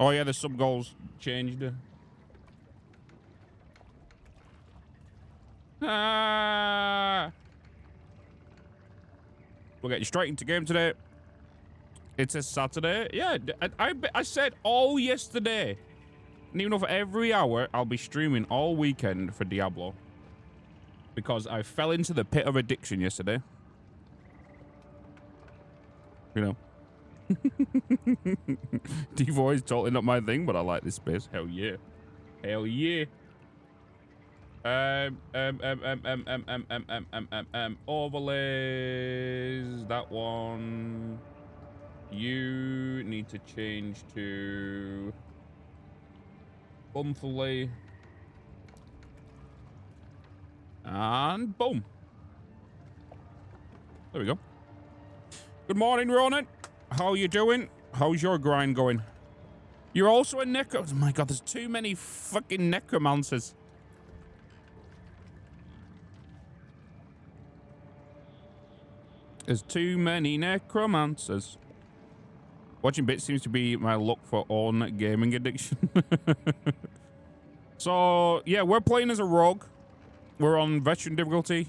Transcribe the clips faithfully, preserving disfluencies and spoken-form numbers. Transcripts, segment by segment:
Oh yeah, the sub goals changed. Ah. We'll get you straight into game today. It's a Saturday. Yeah, I, I, I said all yesterday. And even over every hour, I'll be streaming all weekend for Diablo. Because I fell into the pit of addiction yesterday. You know. Devoy is totally not my thing, but I like this space. Hell yeah. Hell yeah. Um, um, um, um, um, um, um, um, um, um, um, um, overlays. That one. You need to change to monthly. And boom. There we go. Good morning, Ronan. How are you doing? How's your grind going? You're also a necro. Oh my god, there's too many fucking necromancers. There's too many necromancers. Watching bits seems to be my luck for own gaming addiction. So, yeah, we're playing as a rogue. We're on veteran difficulty.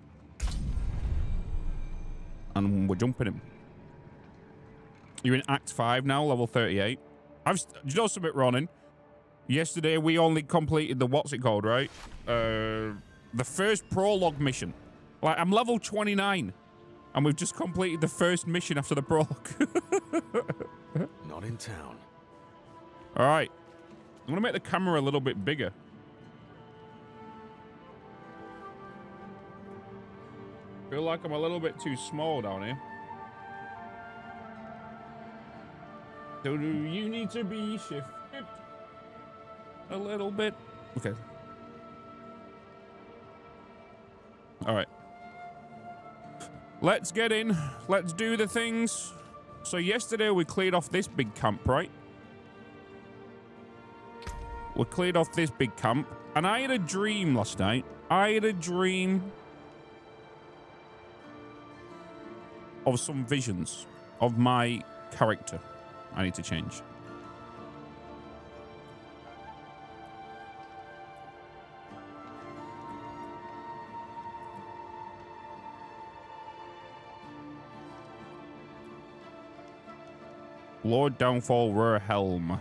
And we're jumping him. You're in Act five now, level thirty-eight. I've, do you know something, Ronin? Yesterday, we only completed the, what's it called, right? Uh, the first prologue mission. Like, I'm level twenty-nine. And we've just completed the first mission after the prologue. Not in town. All right. I'm going to make the camera a little bit bigger. Feel like I'm a little bit too small down here. So do you need to be shifted a little bit? Okay. All right. Let's get in. Let's do the things. So yesterday we cleared off this big camp, right? We cleared off this big camp. And I had a dream last night. I had a dream of some visions of my character. I need to change. Lord Downfall Rare Helm.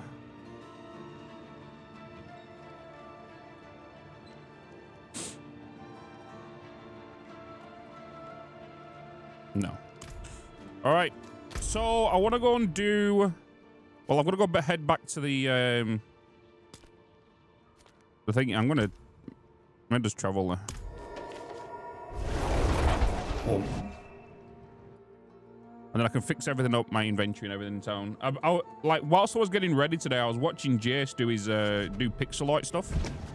No. All right. So I want to go and do. Well, I'm gonna go head back to the um. The thing. I'm gonna. I'm gonna just travel there. Oh. And then I can fix everything up, my inventory and everything in town. I, I, like, whilst I was getting ready today, I was watching Jace do his, uh, do Pixelite stuff.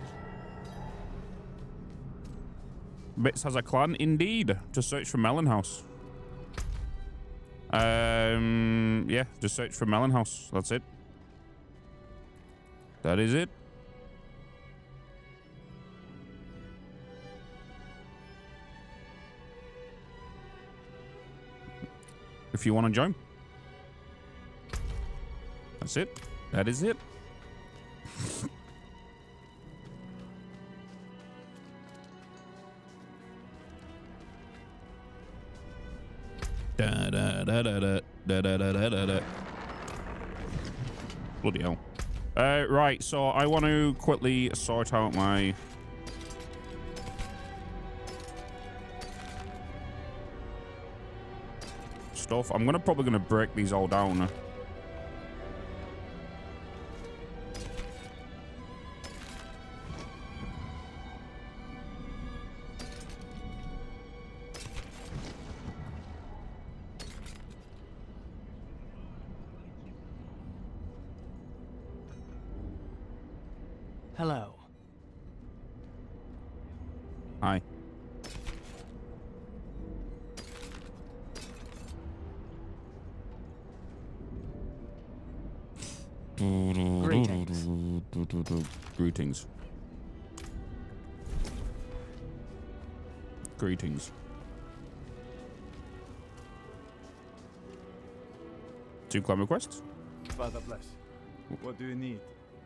Bits has a clan, indeed, to search for Melon House. Um, yeah, just search for Melon House, that's it. That is it. If you want to join. That's it. That is it. da, da, da, da, da, da, da, da, da, da. Bloody hell. Uh, right, so I want to quickly sort out my... stuff. I'm gonna probably gonna break these all down. Hello. Hi. Greetings. Greetings. Greetings. Two climb requests. Father bless. What do you need?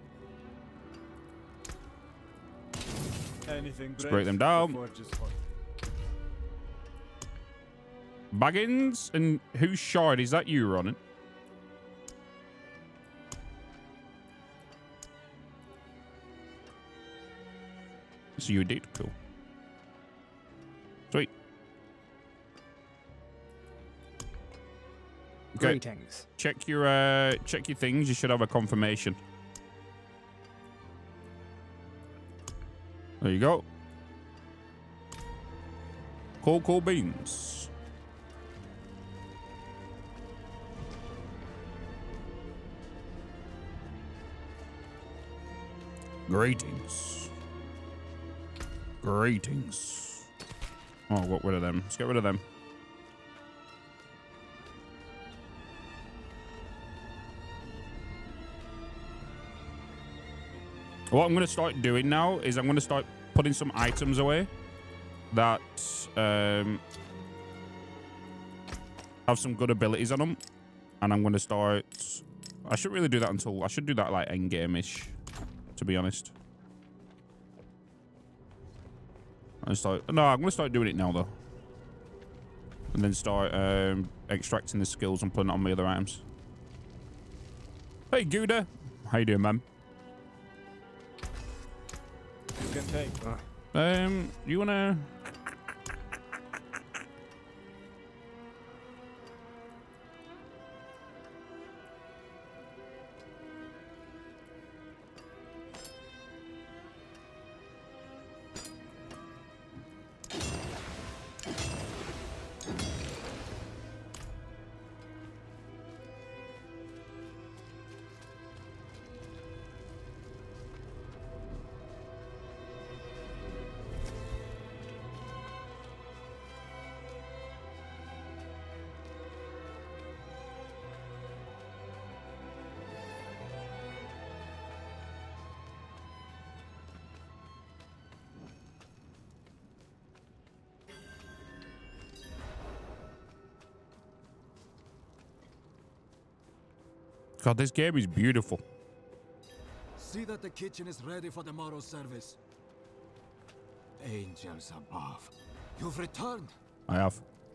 Anything. Let's break them down. Baggins, and who's shard? Is that you, Ronan? So you did. Cool. Sweet. Okay. Greetings. Check your uh check your things. You should have a confirmation. There you go. Cool, cool beans. Greetings. Greetings. Oh, what rid of them? Let's get rid of them. What I'm going to start doing now is I'm going to start putting some items away that um, have some good abilities on them. And I'm going to start... I shouldn't really do that until... I should do that like endgame-ish, to be honest. I start... No, I'm going to start doing it now, though. And then start um, extracting the skills and putting it on my other items. Hey, Gouda. How you doing, man? You can take. Um, you wanna? God, this game is beautiful. See that the kitchen is ready for tomorrow's service. Angels above. You've returned. I have.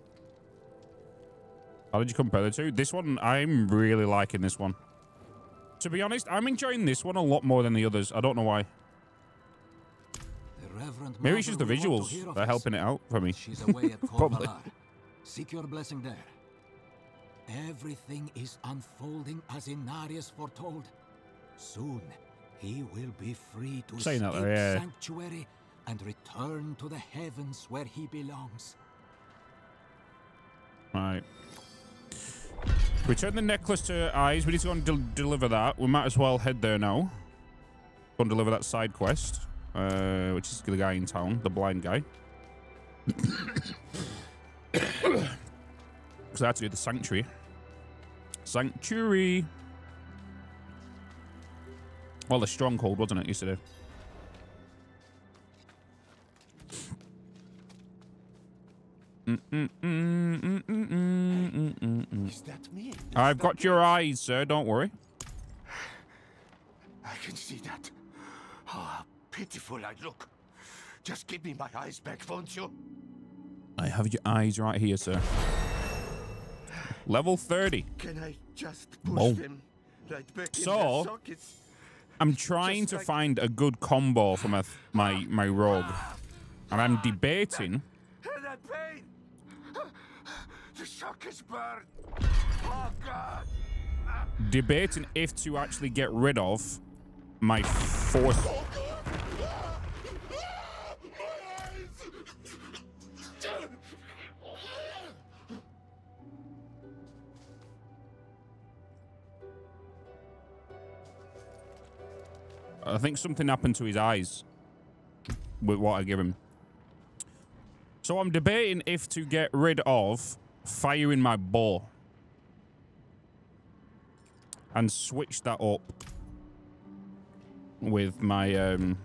How did you compare the two? This one, I'm really liking this one. To be honest, I'm enjoying this one a lot more than the others. I don't know why. The Reverend Maybe it's just the Mother will want to visuals. hear of They're us. helping it out for me. She's away at Probably. Corvalar. Seek your blessing there. Everything is unfolding as Inarius foretold. Soon, he will be free to Saying escape that though, yeah. sanctuary and return to the heavens where he belongs. Right. Return the necklace to Eyes. We need to go and del deliver that. We might as well head there now. Go and deliver that side quest, uh, which is the guy in town, the blind guy. Because I had to do the sanctuary. Sanctuary. Well, the stronghold, wasn't it, yesterday? Mm -mm -mm -mm -mm -mm -mm -mm. Is that me? Is I've that got me? your eyes, sir. Don't worry. I can see that. Oh, how pitiful I look. Just give me my eyes back, won't you? I have your eyes right here, sir. Level thirty. Can I just push Boom. them right back in So, their sockets? I'm trying Just to like- find a good combo for my my my rogue, and I'm debating. That pain! The shock is burned. Oh God! Debating if to actually get rid of my force. I think something happened to his eyes with what I give him. So I'm debating if to get rid of firing my bow and switch that up with my um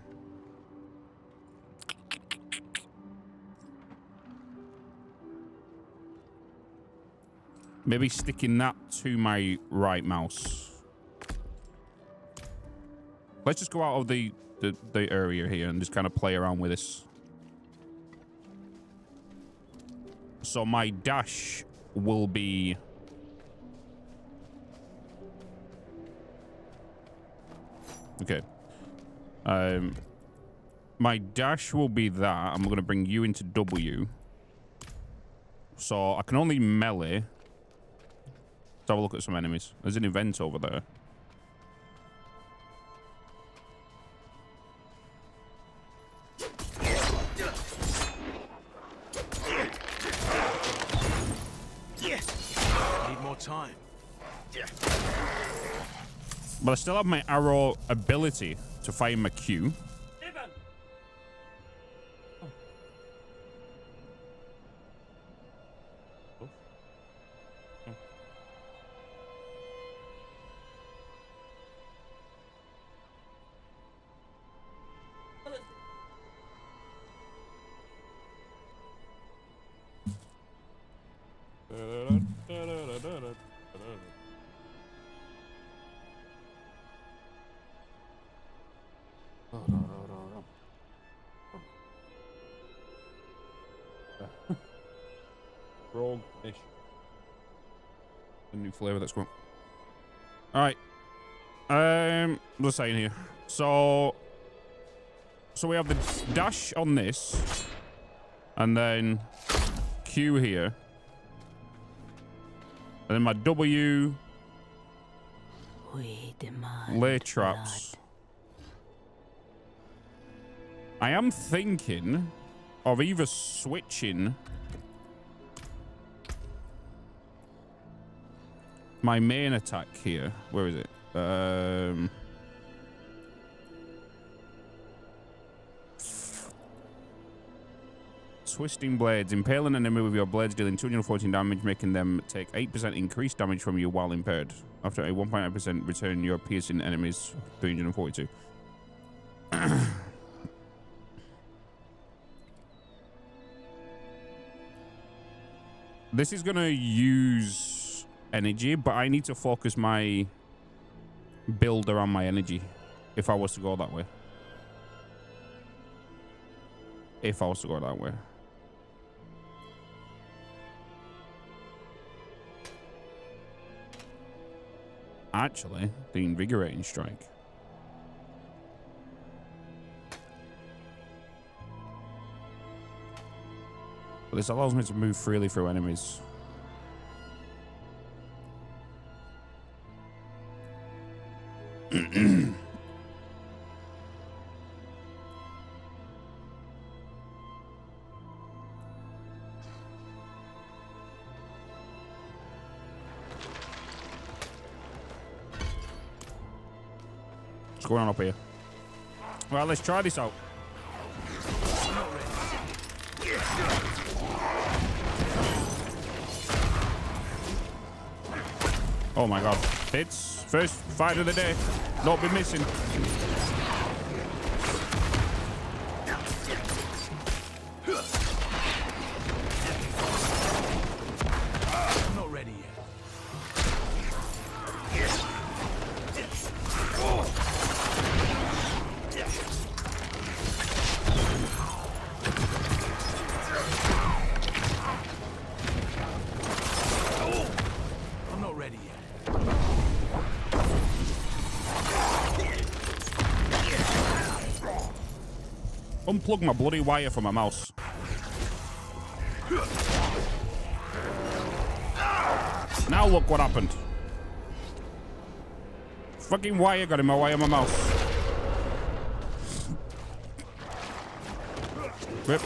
maybe sticking that to my right mouse. Let's just go out of the, the, the area here and just kind of play around with this. So my dash will be... Okay. Um, my dash will be that. I'm going to bring you into W. So I can only melee. Let's have a look at some enemies. There's an event over there. Need more time. But I still have my arrow ability to find my Q. Rogue-ish. A new flavor that's going. All right. Um, what's saying here? So, so we have the dash on this, and then Q here, and then my W. We demand lay traps. blood. I am thinking of either switching my main attack here. Where is it? Um, Twisting blades. Impale an enemy with your blades, dealing two hundred fourteen damage, making them take eight percent increased damage from you while impaired. After a one point eight percent return, your piercing enemies three hundred forty-two. This is going to use energy, but I need to focus my build around my energy if I was to go that way. If I was to go that way. Actually, the invigorating strike. But this allows me to move freely through enemies. What's going on up here? Well, let's try this out. Oh my god. Hits. First fight of the day. Don't be missing. I'm not ready yet. I'm not ready yet. Unplug my bloody wire from my mouse. Now look what happened. Fucking wire got in my wire, my mouse. Rip.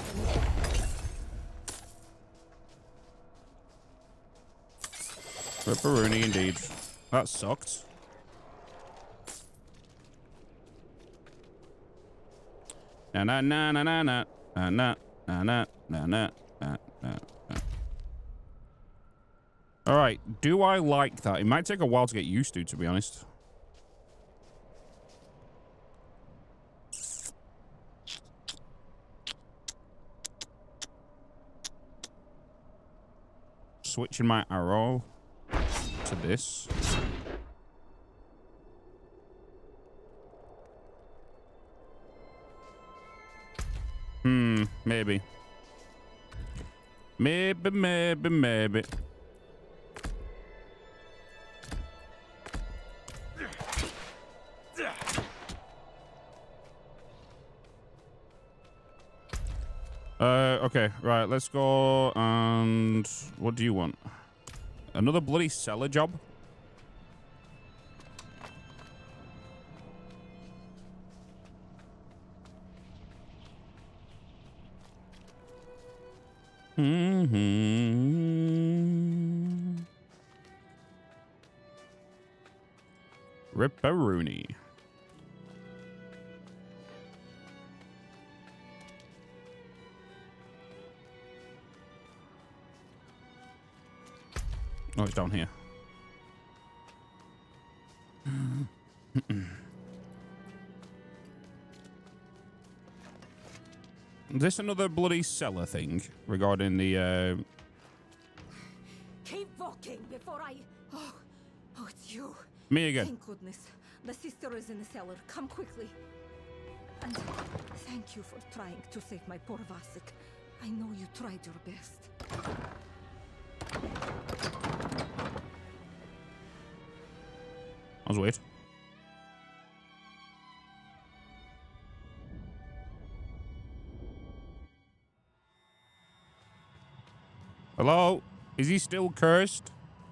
Ripperoonie indeed. That sucked. Na na na na na na na na na na na na na na. All right, do I like that? It might take a while to get used to, to be honest. Switching my arrow to this. Hmm, maybe. Maybe, maybe, maybe. Uh, okay, right, let's go and... What do you want? Another bloody cellar job? Mm-hmm. Ripperoonie. Oh, it's down here. Is this another bloody cellar thing regarding the, uh... Keep walking before I... Oh, oh, it's you. Me again. Thank goodness. The sister is in the cellar. Come quickly. And thank you for trying to save my poor Vasek. I know you tried your best. I was weird. Hello? Is he still cursed?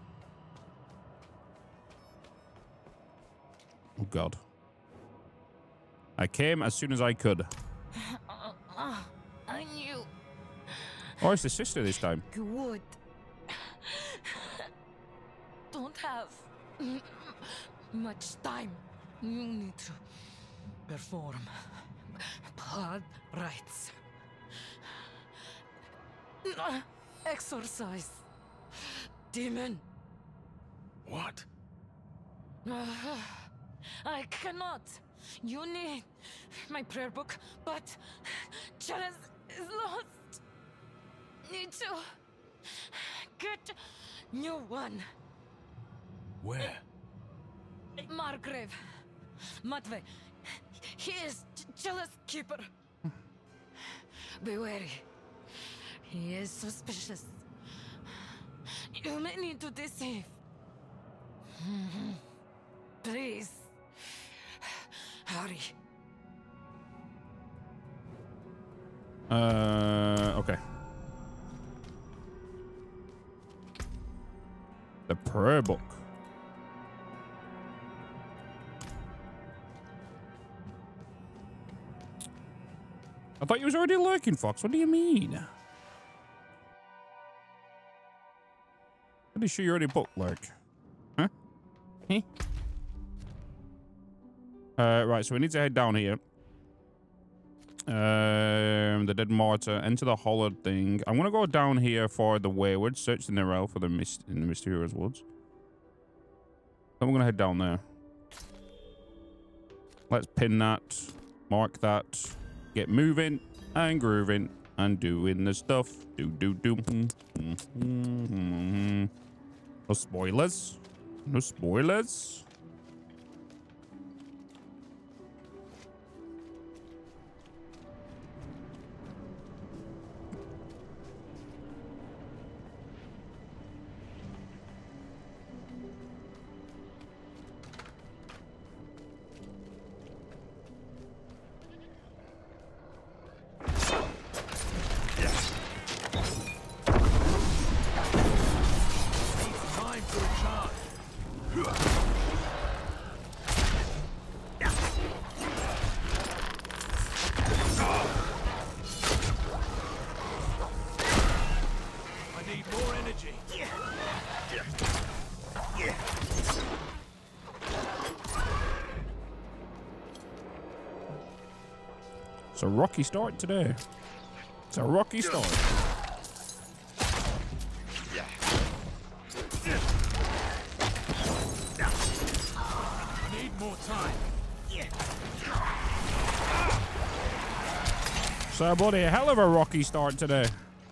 Oh, God. I came as soon as I could. Uh, uh, I knew. Oh, it's the sister this time. You would. Don't have much time. You need to perform blood rites. Exorcise. Demon. What? Uh, I cannot. You need my prayer book, but Chalice is lost. Need to get new one. Where? Margrave. Matvey. He is Chalice keeper. Be wary. He is suspicious. You may need to deceive. Please. Hurry. Uh, okay. The prayer book. I thought you was already lurking, Fox. What do you mean? Pretty sure you already booked lurk. Huh? Huh? Uh, right, so we need to head down here. Um, the Dead Mortar, enter the hollowed thing. I'm gonna go down here for the Wayward, search the Nirel for the mist in the Mysterious Woods. Then we're gonna head down there. Let's pin that, mark that, get moving and grooving and doing the stuff. Do do do. Mm-hmm. No spoilers. No spoilers. It's a rocky start today. It's a rocky start. I need more time. So, buddy, a hell of a rocky start today.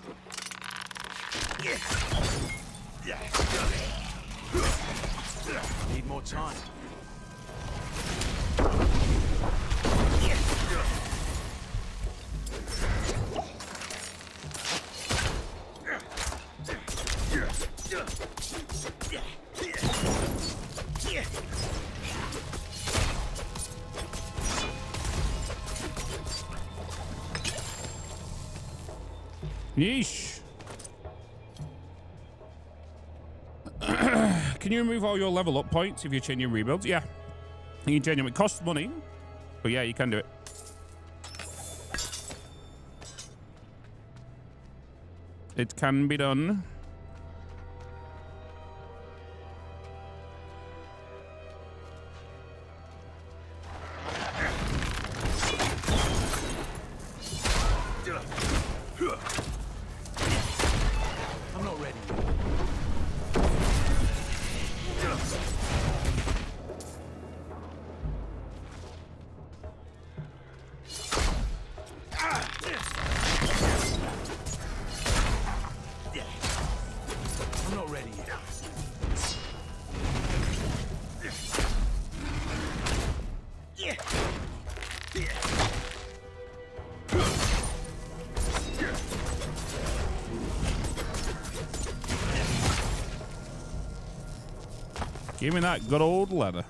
Need more time. Yeesh. Can you remove all your level up points if you're changing rebuilds? Yeah. You can change them. It costs money, but yeah, you can do it. It can be done. I'm not ready. I'm not ready yet. Give me that good old leather.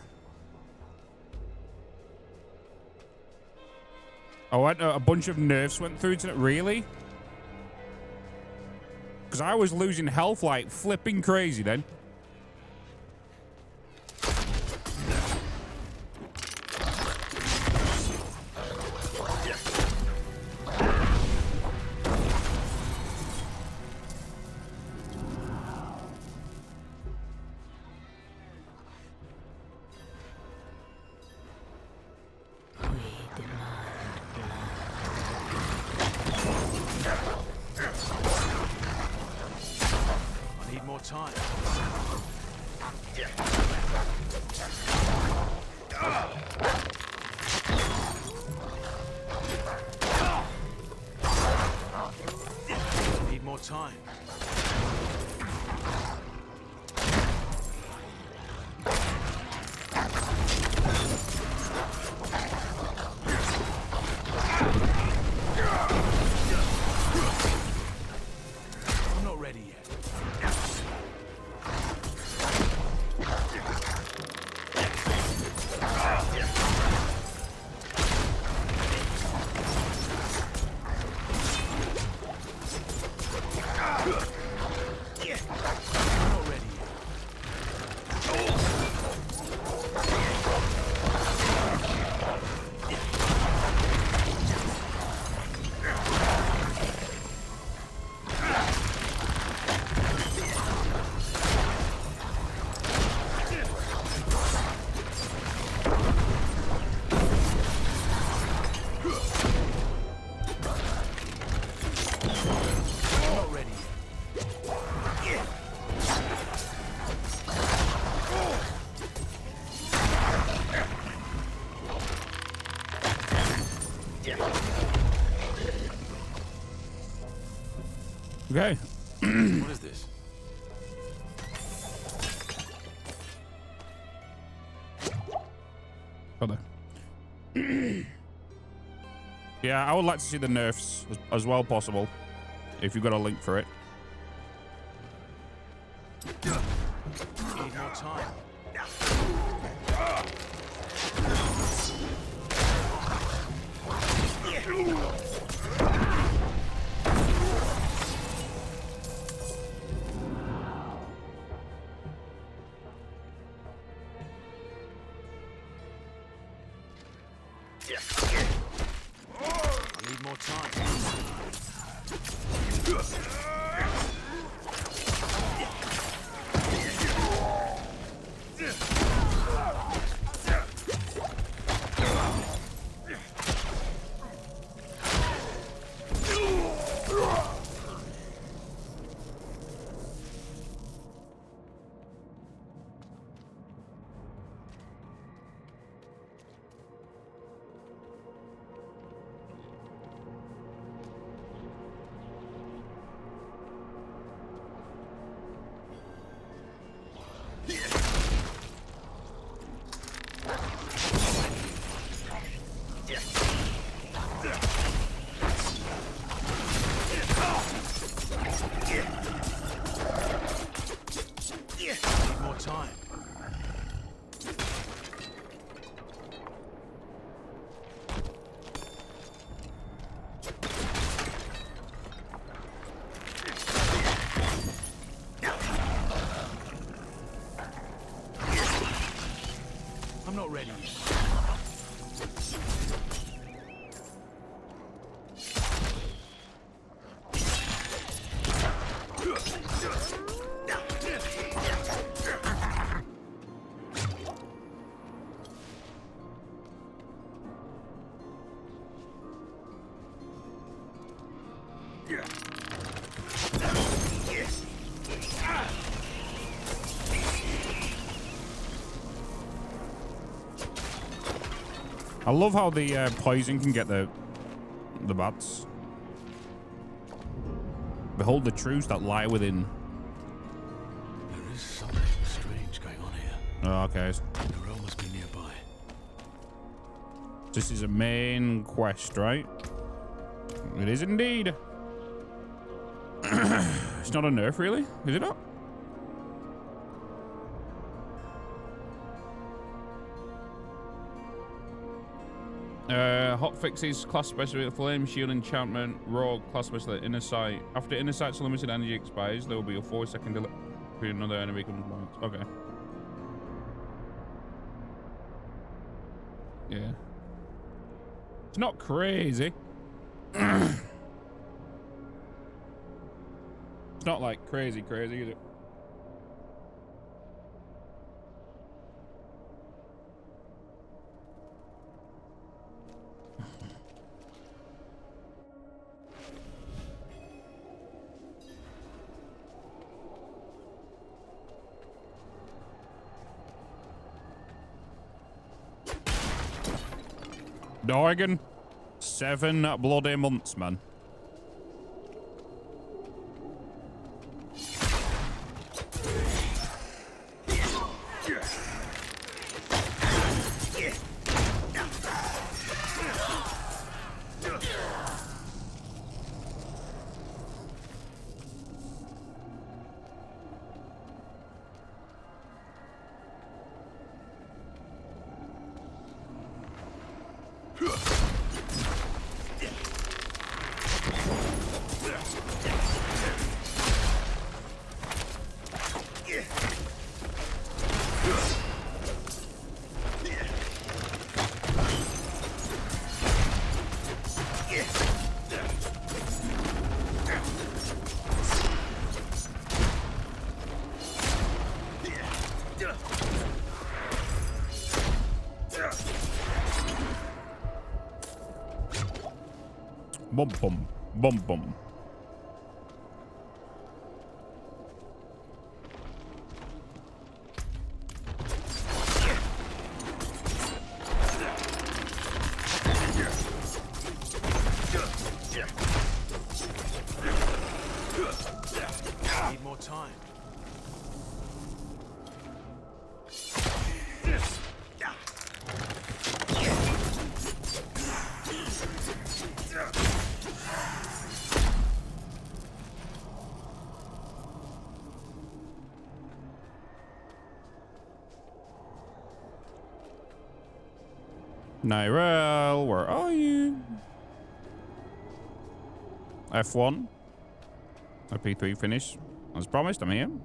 Oh, I, a bunch of nerfs went through to it. Really? Because I was losing health like flipping crazy then. I need more time. Need more time. I'm not ready yet. I'm not ready yet. I'm not ready yet. Okay. What is this? Hold on. Yeah, I would like to see the nerfs as, as well possible. If you've got a link for it. Need more time. I need more time. I'm not ready. I love how the uh, poison can get the the bats. Behold the truths that lie within. There is something strange going on here. Oh, okay. The girl must be nearby. This is a main quest, right? It is indeed. It's not a nerf, really? Is it not? Uh, hot fixes, class special, flame, shield, enchantment, rogue, class special, inner sight. After inner sight's limited energy expires, there will be a four second delay between another enemy comes back. Okay. Yeah. It's not crazy. It's not like crazy, crazy, is it? Dorgan, seven bloody months, man. Bum bum bum bum. Need more time. Nyrel, where are you? F one. A P three finish. As promised, I'm here.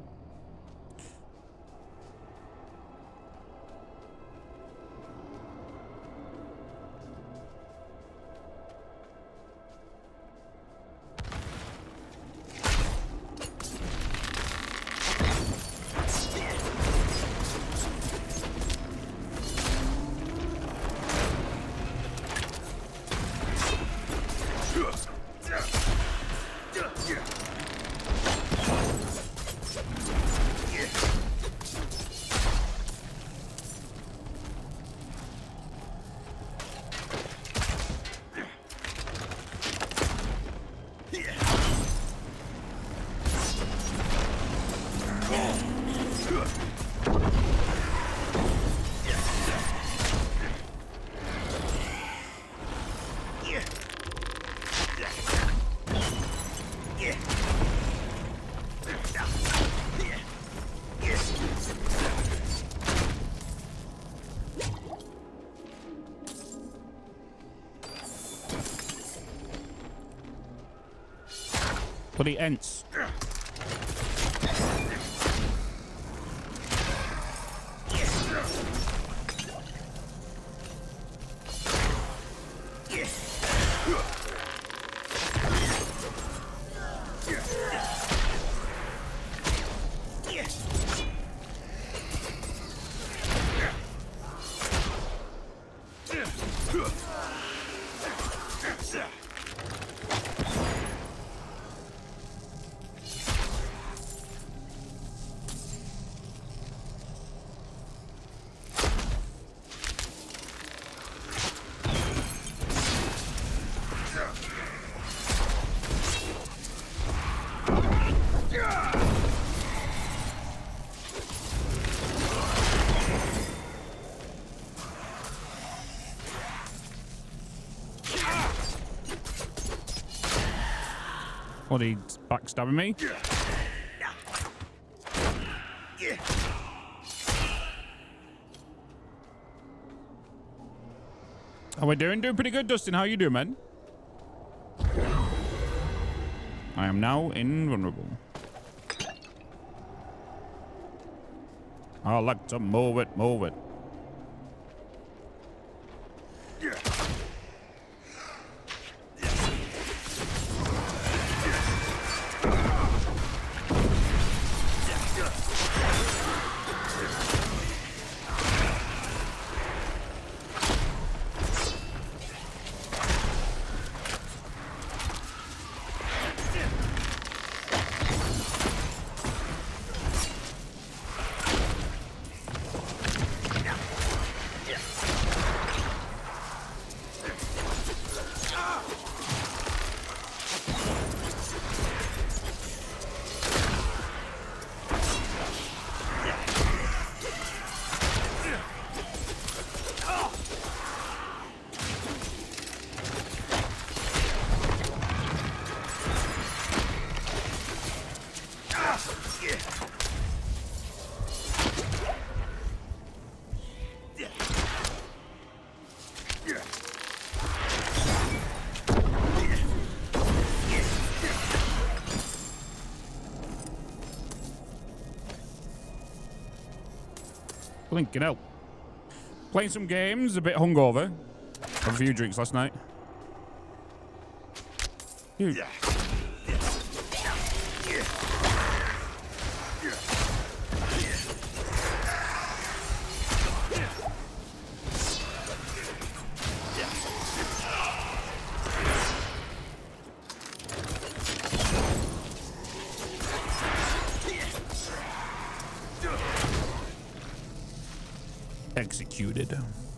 Bloody ents. What, he's backstabbing me? How we doing? Doing pretty good, Dustin. How you doing, man? I am now invulnerable. I like to move it, move it. Blinking out. Playing some games, a bit hungover. Had a few drinks last night. Dude. Executed.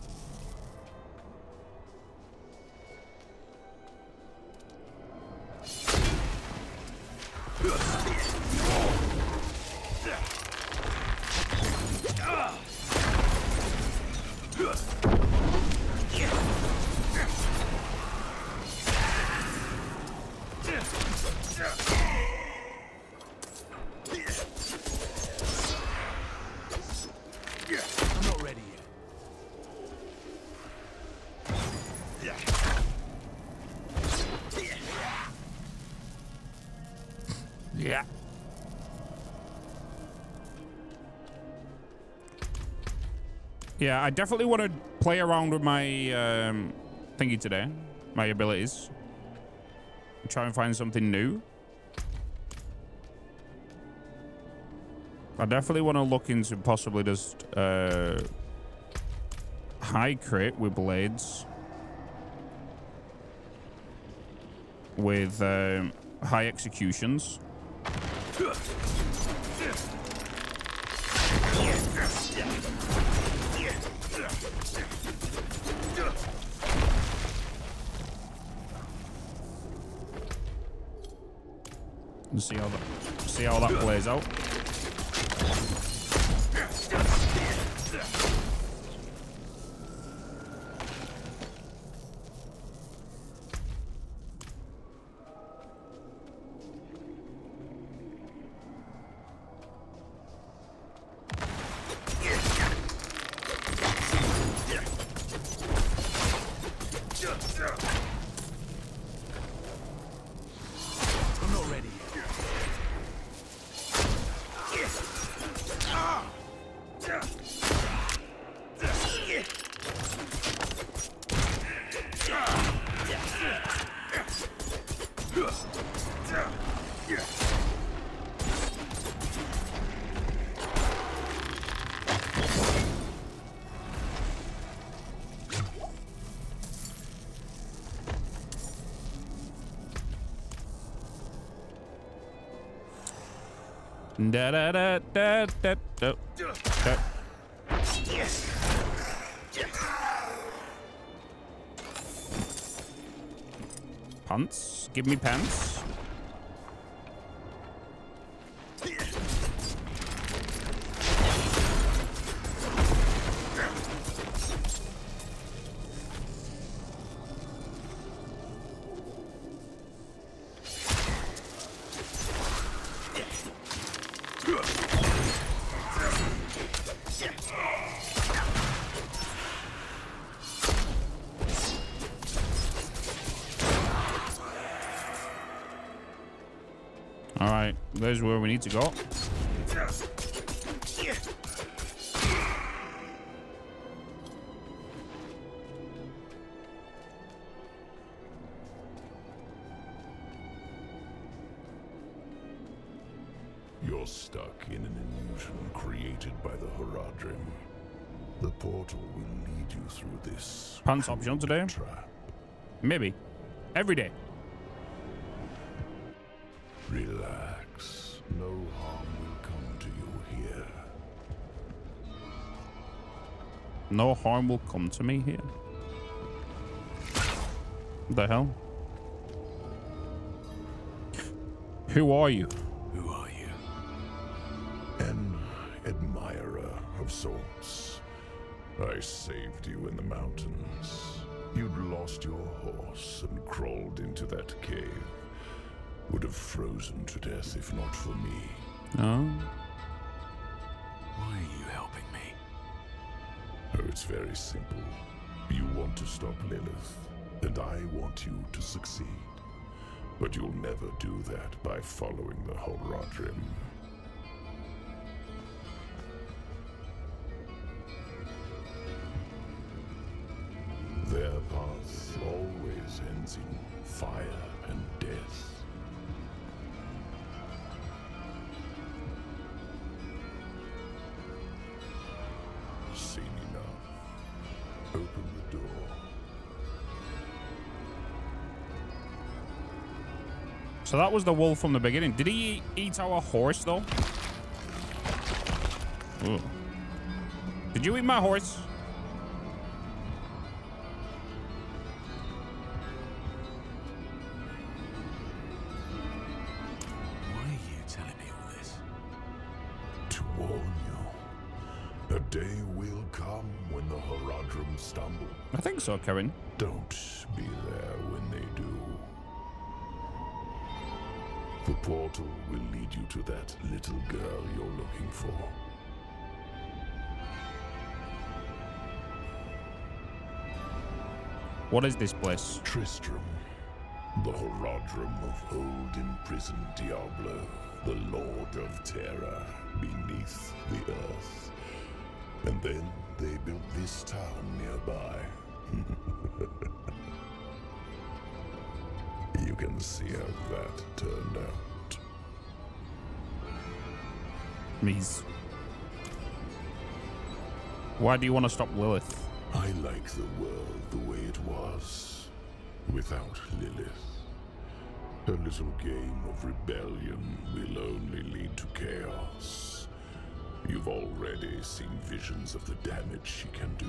Yeah. Yeah, I definitely want to play around with my um, thingy today, my abilities. Try and find something new. I definitely want to look into possibly just uh, high crit with blades. With um, high executions. And see how that see how that plays out. Da da da da da da. da. Pants? Give me pants. All right, there's where we need to go. You're stuck in an illusion created by the Horadrim. The portal will lead you through this Pants optional today? trap. Maybe. Every day. Relax. No harm will come to you here. No harm will come to me here. What the hell? Who are you? Who are you? An admirer of sorts. I saved you in the mountains. You'd lost your horse and crawled into that cave. Would have frozen to death if not for me. No. Why are you helping me? Oh, it's very simple. You want to stop Lilith, and I want you to succeed. But you'll never do that by following the Horadrim. Their path always ends in fire and death. Seen enough. Open the door. So that was the wolf from the beginning. Did he eat our horse, though? Ooh. Did you eat my horse? Why are you telling me all this? To warn you. A day will come when the Horadrim stumble. I think so, Karen. Don't be there when they do. The portal will lead you to that little girl you're looking for. What is this place? Tristram, the Horadrim of old imprisoned Diablo, the Lord of Terror beneath the earth. And then they built this town nearby. You can see how that turned out. Mees. Why do you want to stop Lilith? I like the world the way it was, without Lilith. Her little game of rebellion will only lead to chaos. You've already seen visions of the damage she can do.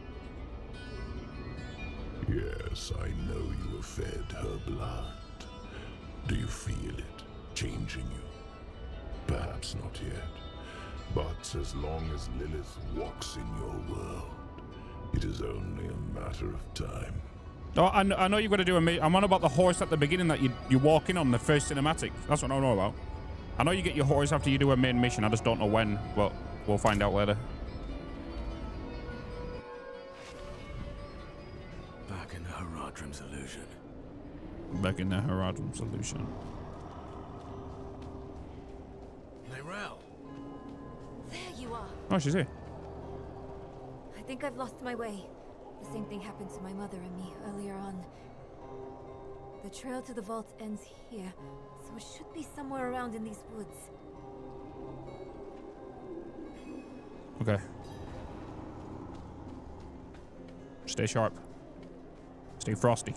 Yes, I know you have fed her blood. Do you feel it changing you? Perhaps not yet. But as long as Lilith walks in your world, it is only a matter of time. Oh, I, kn I know you've got to do a... I'm on about the horse at the beginning that you, you walk in on the first cinematic. That's what I know about. I know you get your horse after you do a main mission. I just don't know when, but we'll find out later. Back in the Horadrim's illusion. Back in the Horadrim solution. Lae'zel. There you are. Oh, she's here. I think I've lost my way. The same thing happened to my mother and me earlier on. The trail to the vault ends here, so it should be somewhere around in these woods. Okay. Stay sharp. Stay frosty.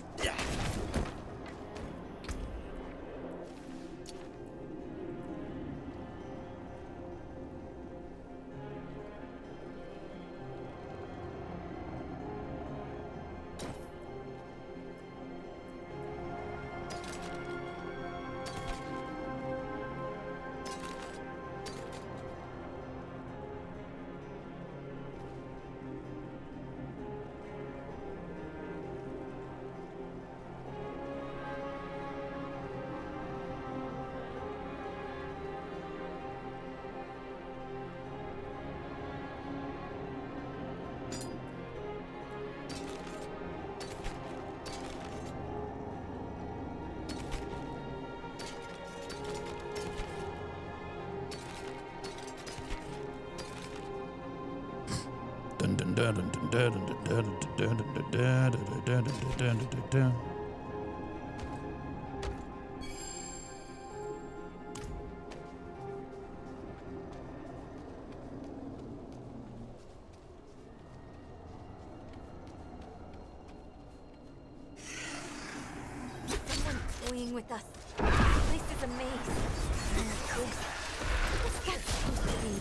Someone toying with us. This place is a maze. This, this can't supposed to be.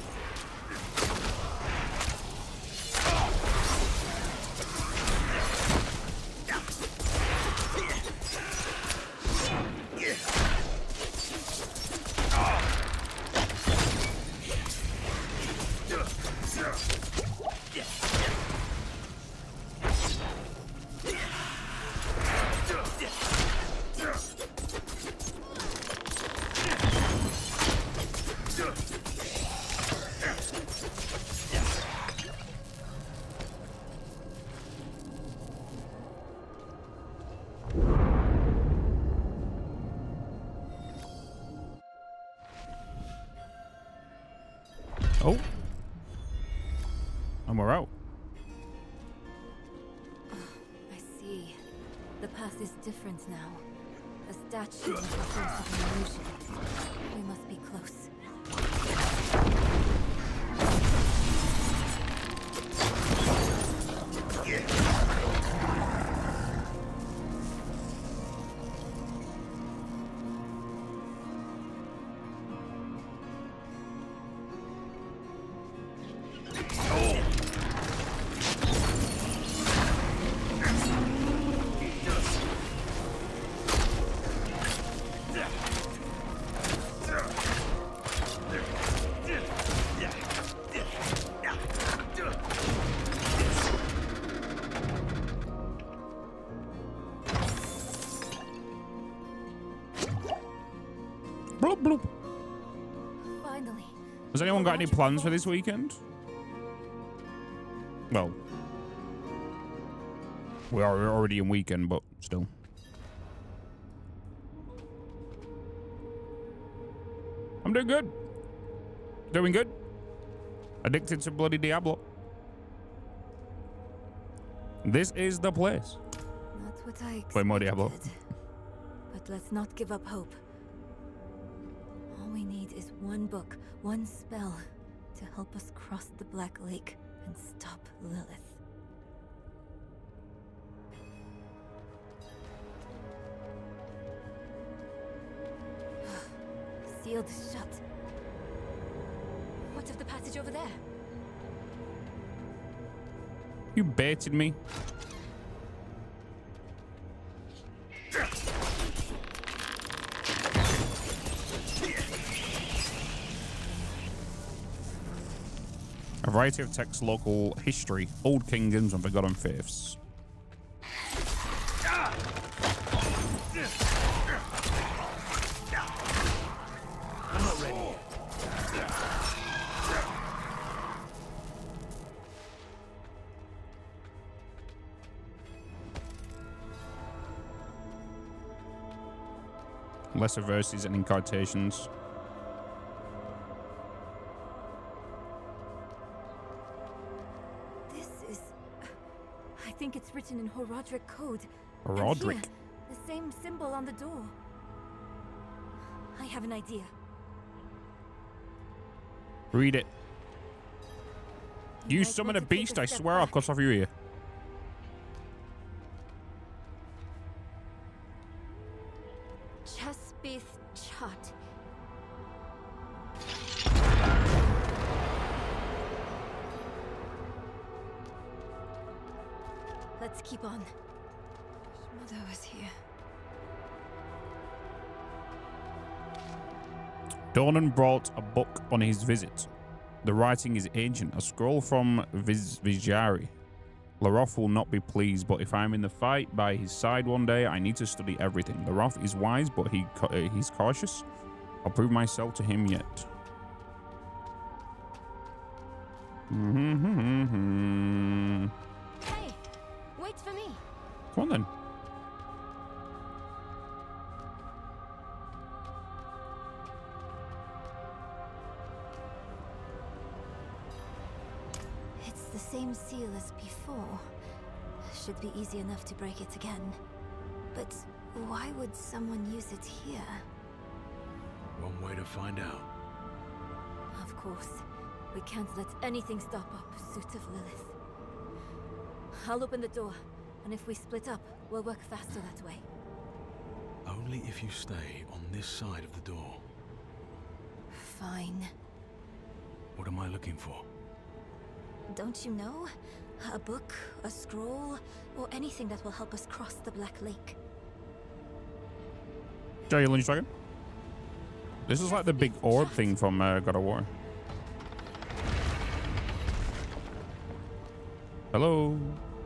Oh. And we're out. I see. The path is different now. The statue was the source of an illusion. We must be close. Bloop, bloop. Finally. Has anyone got any plans for this weekend? Well, we are already in weekend, but still. I'm doing good. Doing good. Addicted to bloody Diablo. This is the place. Not what I expected. Play more Diablo. But let's not give up hope. All we need is one book, one spell, to help us cross the Black Lake and stop Lilith. Sealed shut. What of the passage over there? You baited me. A variety of texts, local history, old kingdoms, and forgotten faiths. I'm not ready. Lesser verses and incantations. This is... I think it's written in Horadric code. And Horadric? here, the same symbol on the door. I have an idea. Read it. You might summon want a to take beast, a I step swear I'll back. cut off your ear. Chaspith Chat. Let's keep on. Wish Mother was here. Dornan brought a book on his visit. The writing is ancient, a scroll from Viz Vizjari. Laroth will not be pleased, but if I'm in the fight by his side one day, I need to study everything. Laroth is wise, but he uh, he's cautious. I'll prove myself to him yet. Mm-hmm. Hey, wait for me. Come on then. It's the same seal as before. Should be easy enough to break it again. But why would someone use it here? One way to find out. Of course. We can't let anything stop our pursuit of Lilith. I'll open the door, and if we split up, we'll work faster that way. Only if you stay on this side of the door. Fine. What am I looking for? Don't you know? A book, a scroll, or anything that will help us cross the Black Lake. Show you lunch dragon. This is like the big orb thing from uh, God of War. Hello.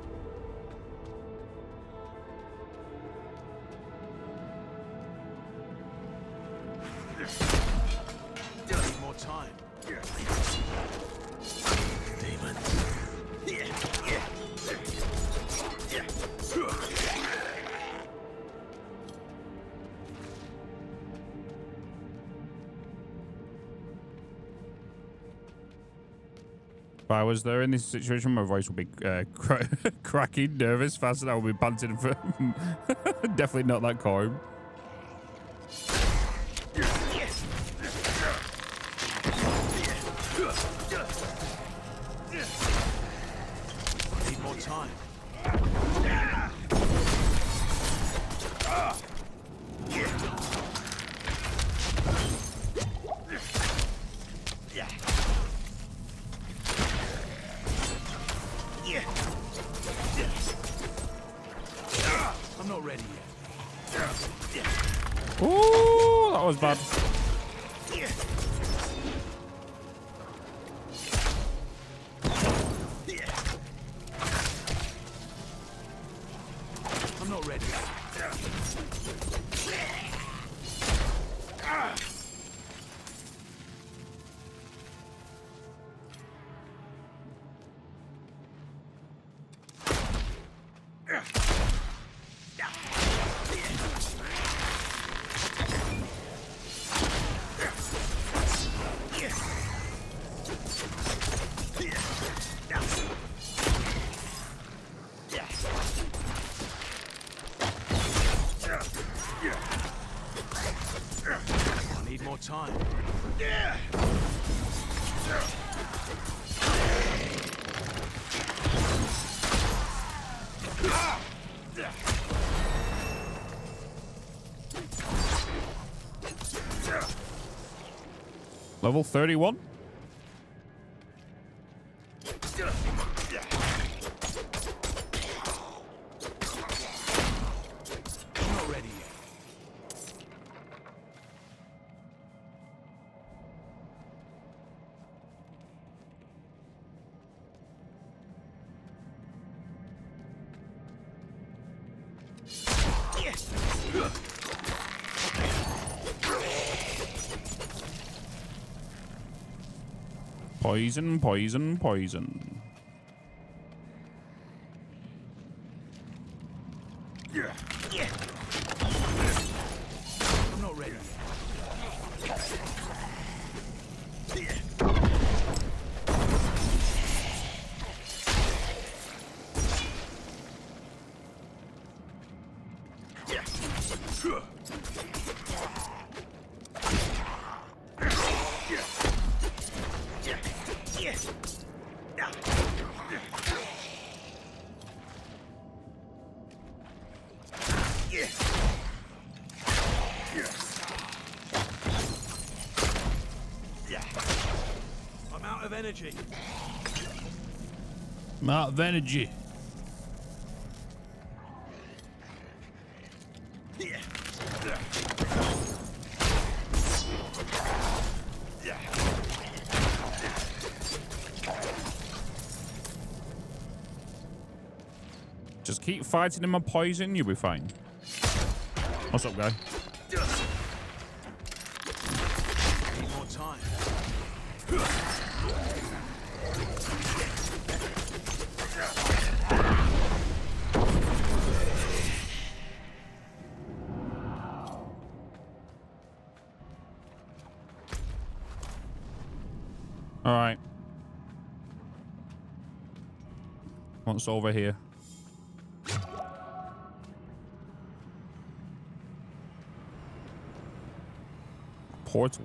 Need more time. Demon. If I was there in this situation, my voice would be uh, cra cracking, nervous, fast, and I would be panting for definitely not that calm. Need more time. I'm not ready yet. Ooh, that was bad. I'm not ready. I need more time. Level thirty-one. I'm not ready yet. Poison, poison, poison. I'm not ready yet. I'm out of energy. I'm out of energy. Just keep fighting him on poison, you'll be fine. What's up, guy? Need more time. All right. What's over here? Portal.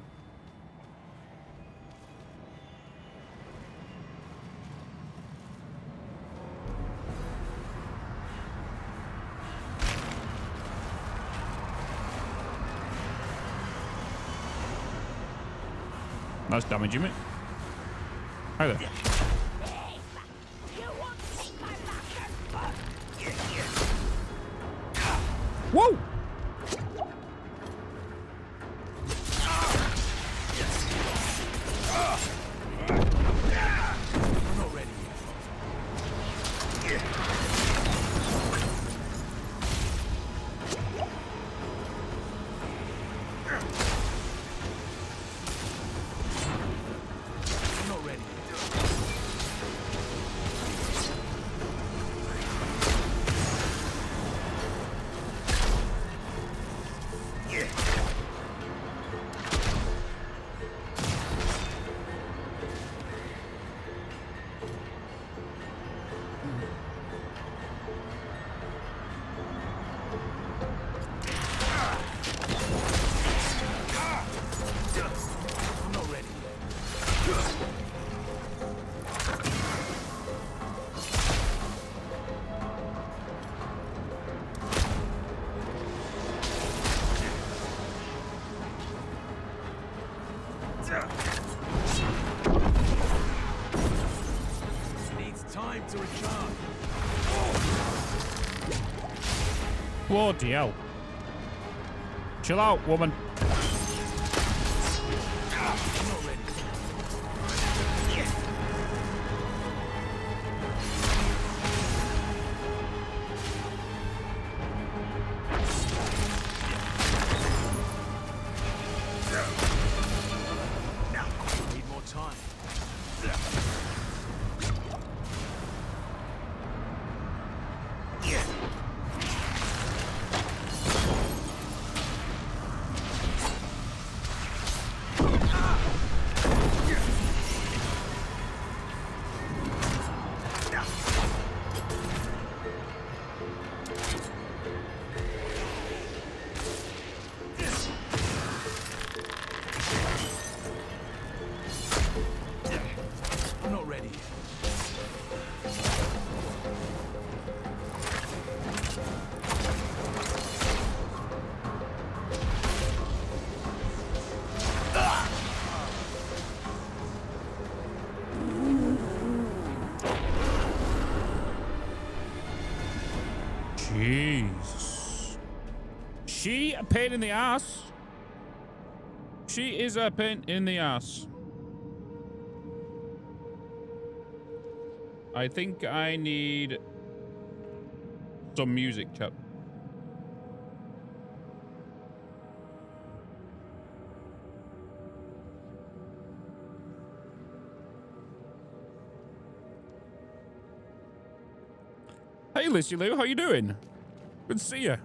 That's damaging me. Hi there. Whoa! Bloody hell. Chill out, woman. Need more time. Jesus. She a pain in the ass. She is a pain in the ass. I think I need some music, chat. Hey, Lissy Lou, how you doing? Good to see you.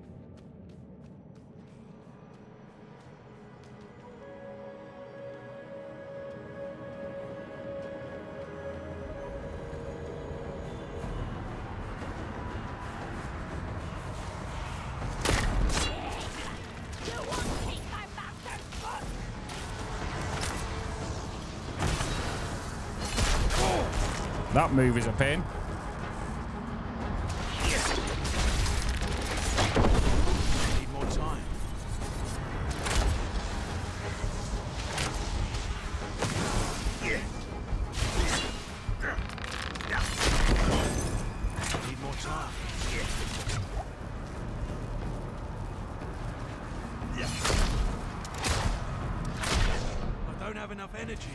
That move is a pain. Need more time. Need more time. I don't have enough energy.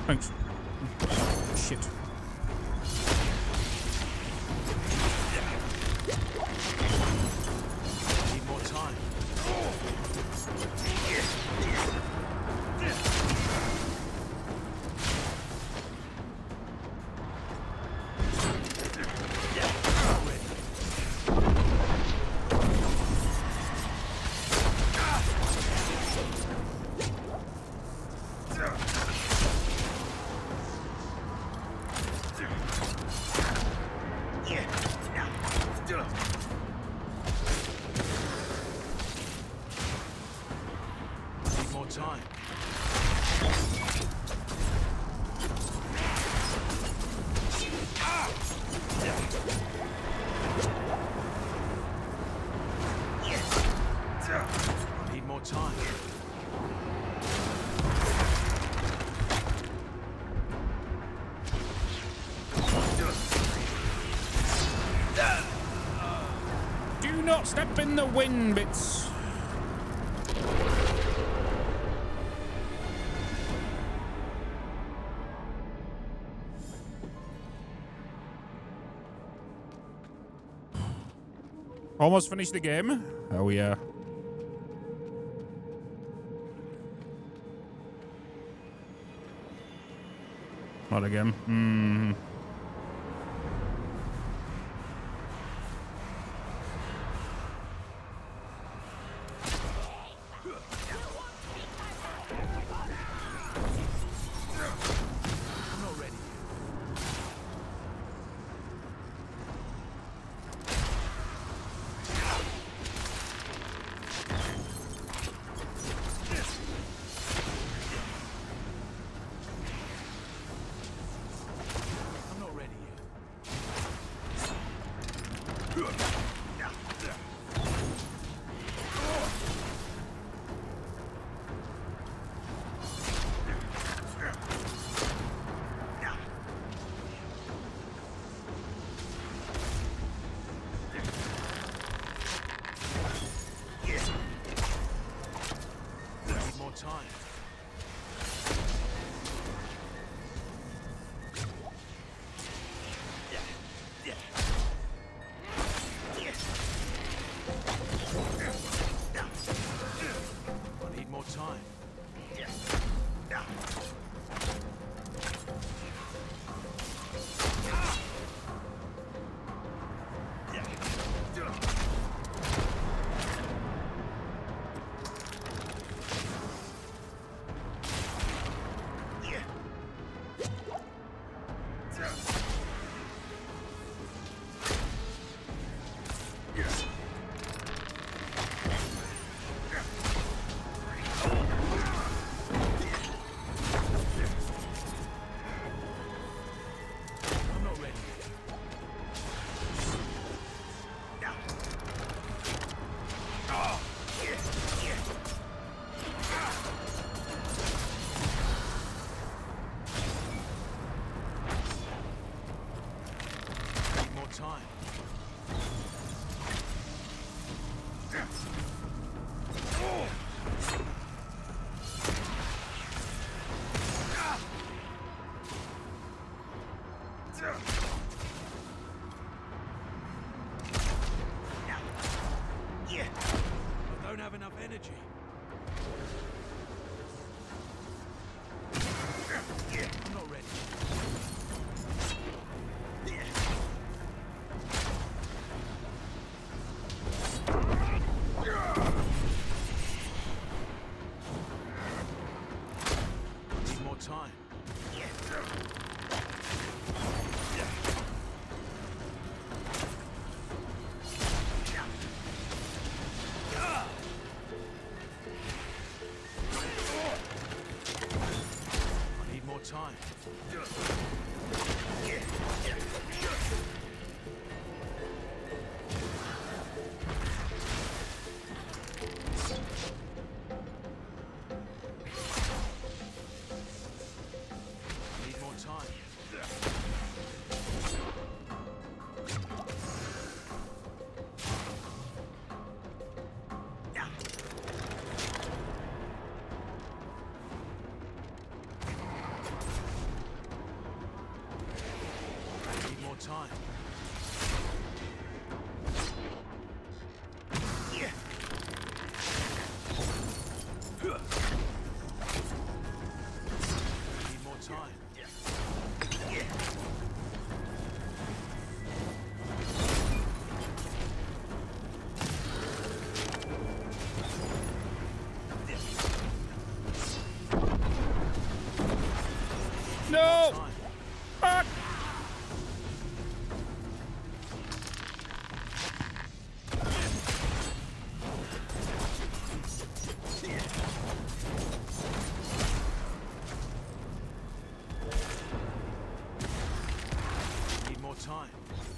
Thanks. Shit. Need more time. Need more time. Need more time. Do not step in the wind, bits. Almost finished the game. Oh yeah. Not again. Hmm. I'm not ready. I'm not ready yet. Need more time. I need more time. time. Need more time. No! Fuck! Need more time.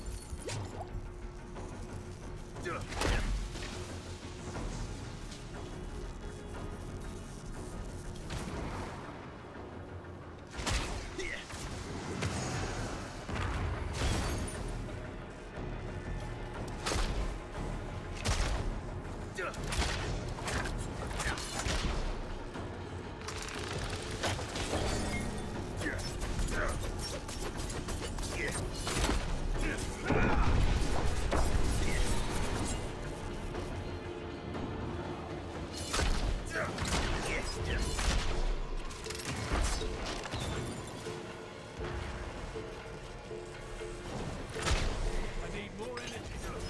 I need more energy.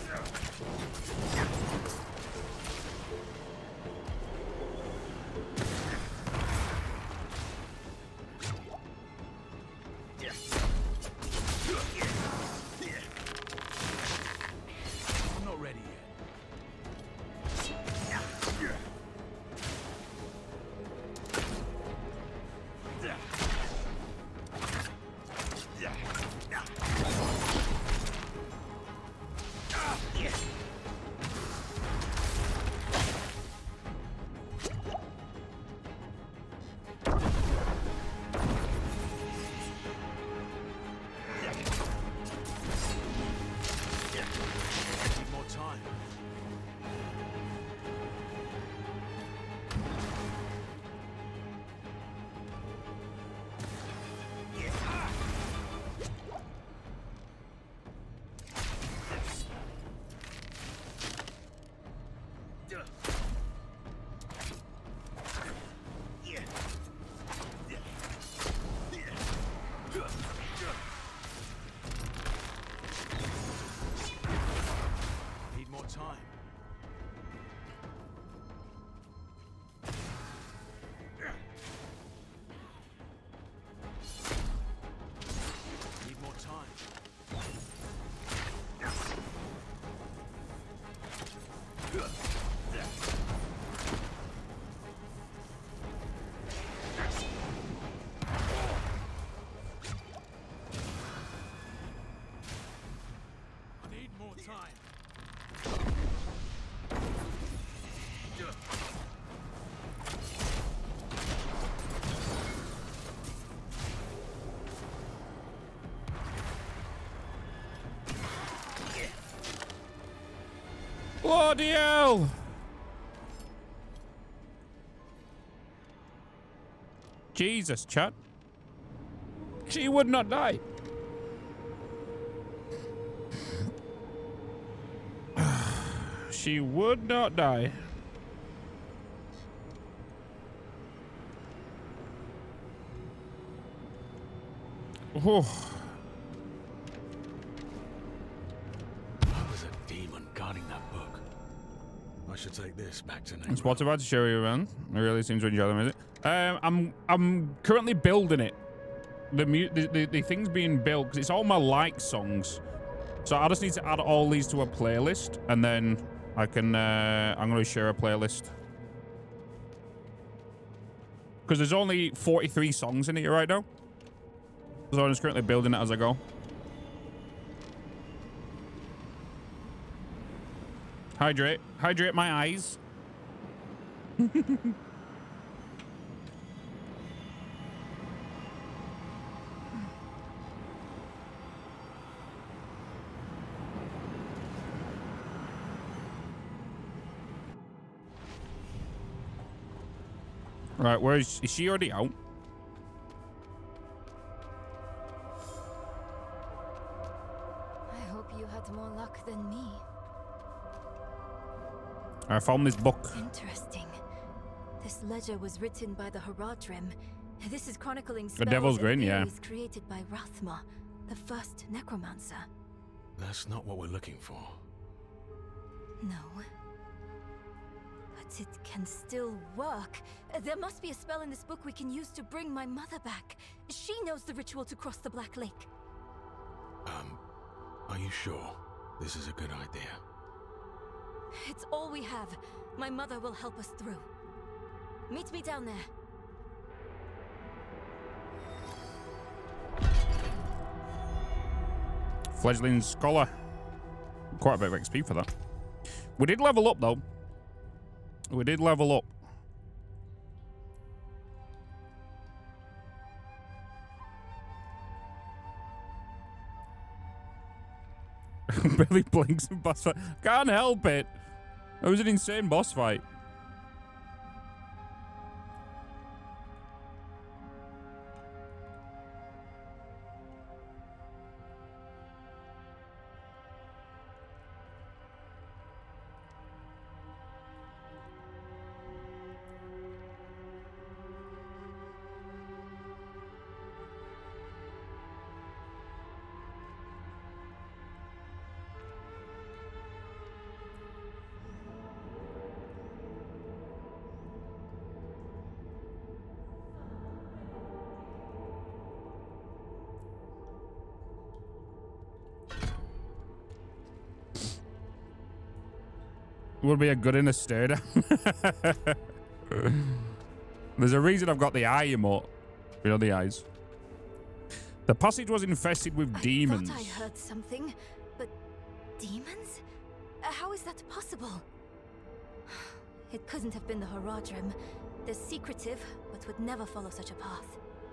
I'm not ready yet. Need more time. Need more time. Need more time. I need more time. Bloody hell! Jesus, chat. She would not die. She would not die. Oh. I was a demon guarding that book. I should take this back to Nate. It's what's about to show you around. I really seem to enjoy them, is it? Um, I'm I'm currently building it. The mu the, the, the thing's being built because it's all my like songs. So I just need to add all these to a playlist, and then I can uh, I'm going to share a playlist. Because there's only forty-three songs in it right now. So I'm just currently building it as I go. Hydrate. Hydrate my eyes. Right, where is, is she already out? I found this book. Interesting. This ledger was written by the Haradrim. This is chronicling The spells Devil's and Grin, yeah. theories created by Rathma, the first necromancer. That's not what we're looking for. No. But it can still work. There must be a spell in this book we can use to bring my mother back. She knows the ritual to cross the Black Lake. Um, are you sure this is a good idea? It's all we have. My mother will help us through. Meet me down there. Fledgling Scholar. Quite a bit of X P for that. We did level up, though. We did level up. Billy blinks in boss fight. Can't help it. That was an insane boss fight. Would be a good in a stare down. There's a reason I've got the eye emote. You know, the eyes. The passage was infested with I demons. thought I heard something, but demons? Uh, how is that possible? It couldn't have been the Haradrim. They're secretive, but would never follow such a path.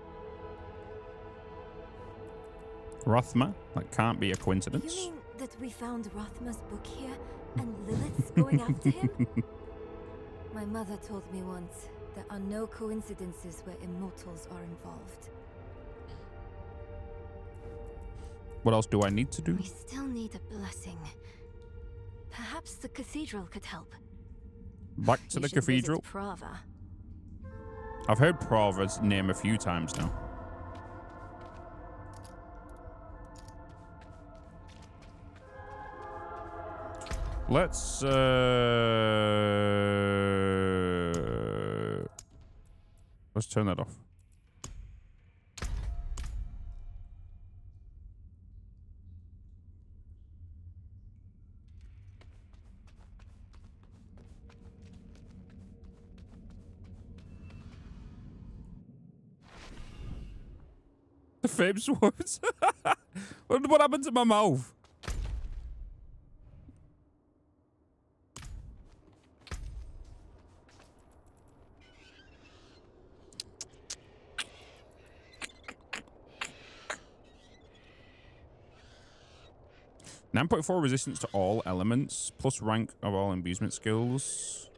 Rathma? That can't be a coincidence. You mean that we found Rathma's book here, and Lilith's going after him? My mother told me once, there are no coincidences where immortals are involved. What else do I need to do? We still need a blessing. Perhaps the cathedral could help. Back to You the should cathedral. visit Prava. I've heard Prava's name a few times now. Let's uh let's turn that off. The fame swords. what, what happened to my mouth? nine point four resistance to all elements, plus rank of all imbuement skills.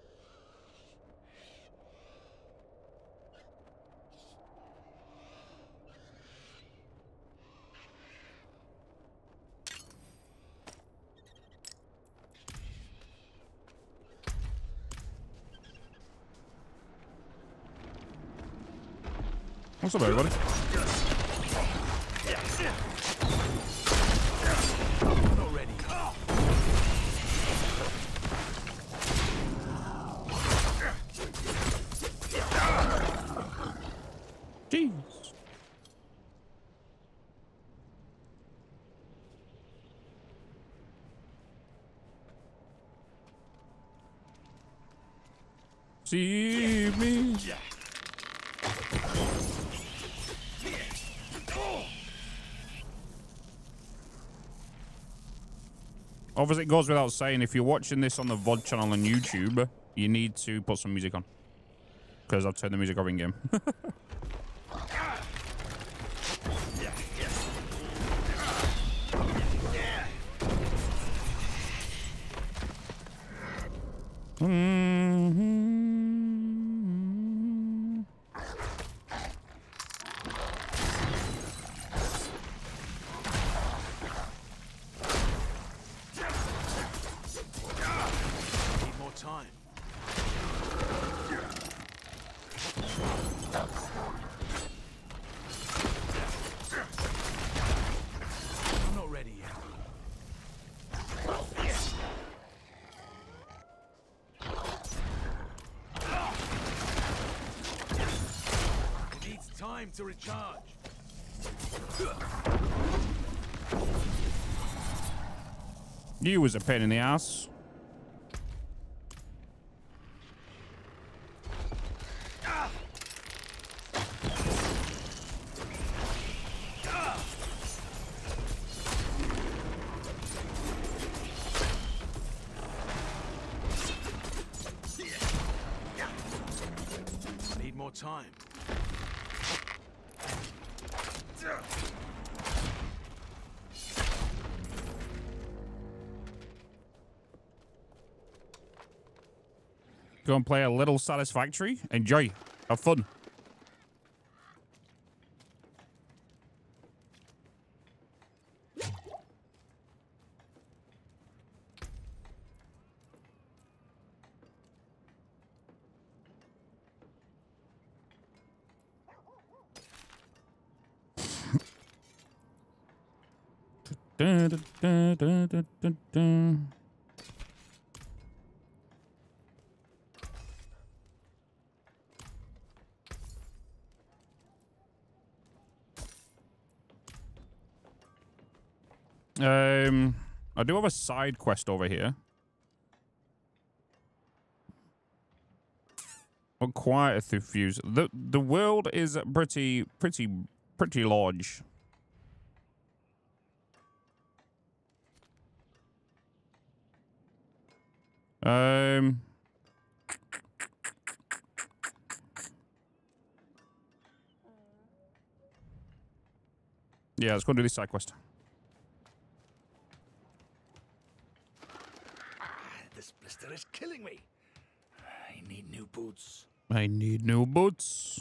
What's up, everybody? Jeez. See me. Obviously, it goes without saying, if you're watching this on the V O D channel on YouTube, you need to put some music on. Because I've turned the music off in game. Mm-hmm. Need more time. I'm not ready yet. It needs time to recharge. You was a pain in the ass. Need more time. Go and play a little Satisfactory. Enjoy. Have fun. Dun, dun, dun, dun, dun, dun, dun. Um, I do have a side quest over here. Not quite a fuse. The the world is pretty pretty pretty large. Um Yeah, let's go do this side quest. This blister is killing me. I need new boots. I need new boots.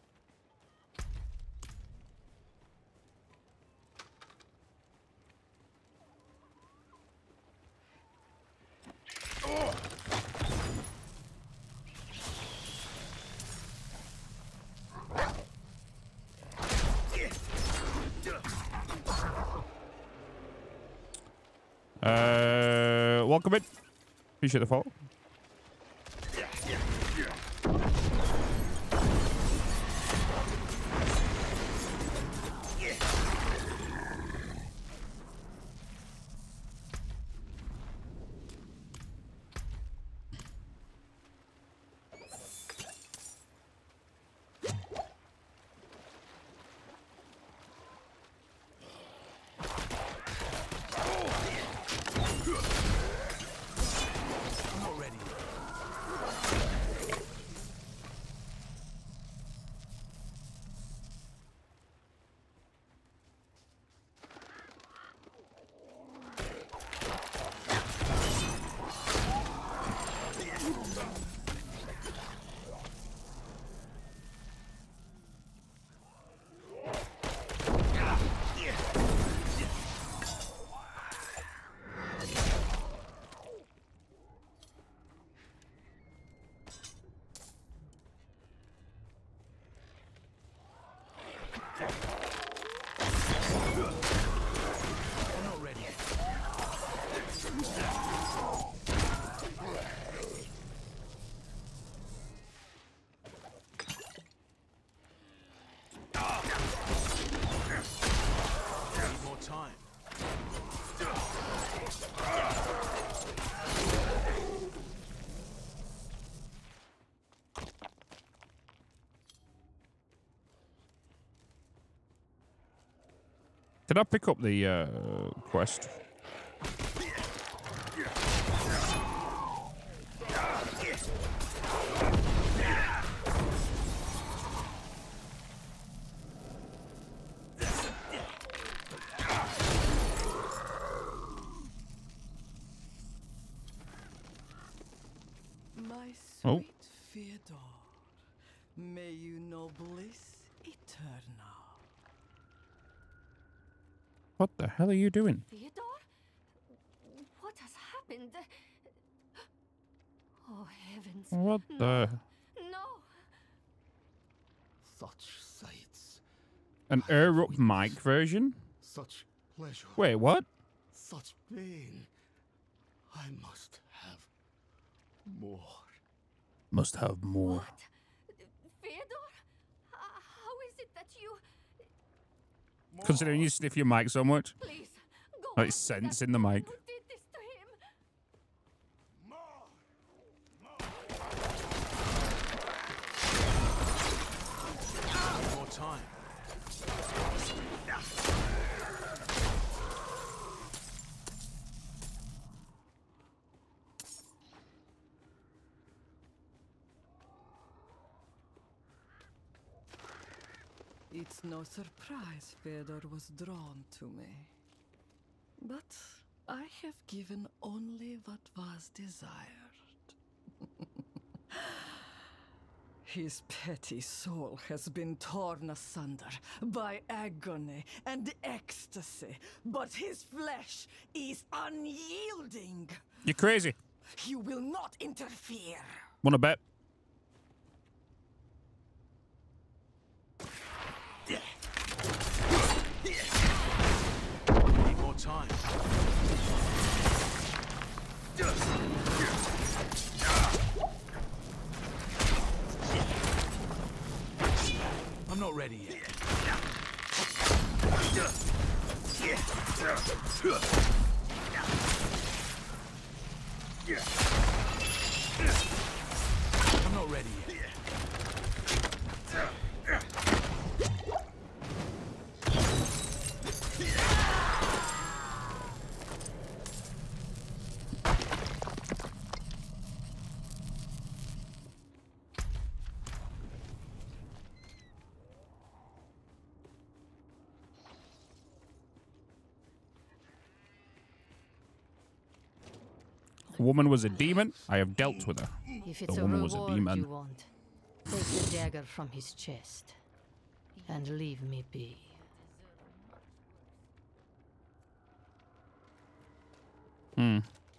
Uh, welcome in. Appreciate the follow. Did I pick up the uh, quest? My sweet Oh. Fyodor, may you know bliss eternal. What the hell are you doing? Fyodor? What has happened? Oh, heavens. What No. the? No. such sights, An Erupt mic version? such pleasure, Wait, what? such pain. I must have more. Must have more. What? Fyodor? Uh, how is it that you... Considering you sniff your mic so much. Please, go Like on, sense that in the man mic. who did this to him. More time. It's no surprise Fedor was drawn to me. But I have given only what was desired. His petty soul has been torn asunder by agony and ecstasy, but his flesh is unyielding. You're crazy. You will not interfere. Wanna bet? Need more time. I'm not ready yet. I'm not ready yet. A woman was a demon. I have dealt with her. If it's The a woman was a reward demon. you want, take the dagger from his chest and leave me be. Hmm.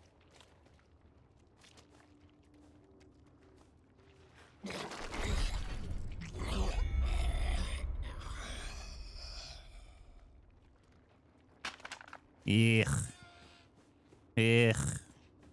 Ugh. Ugh.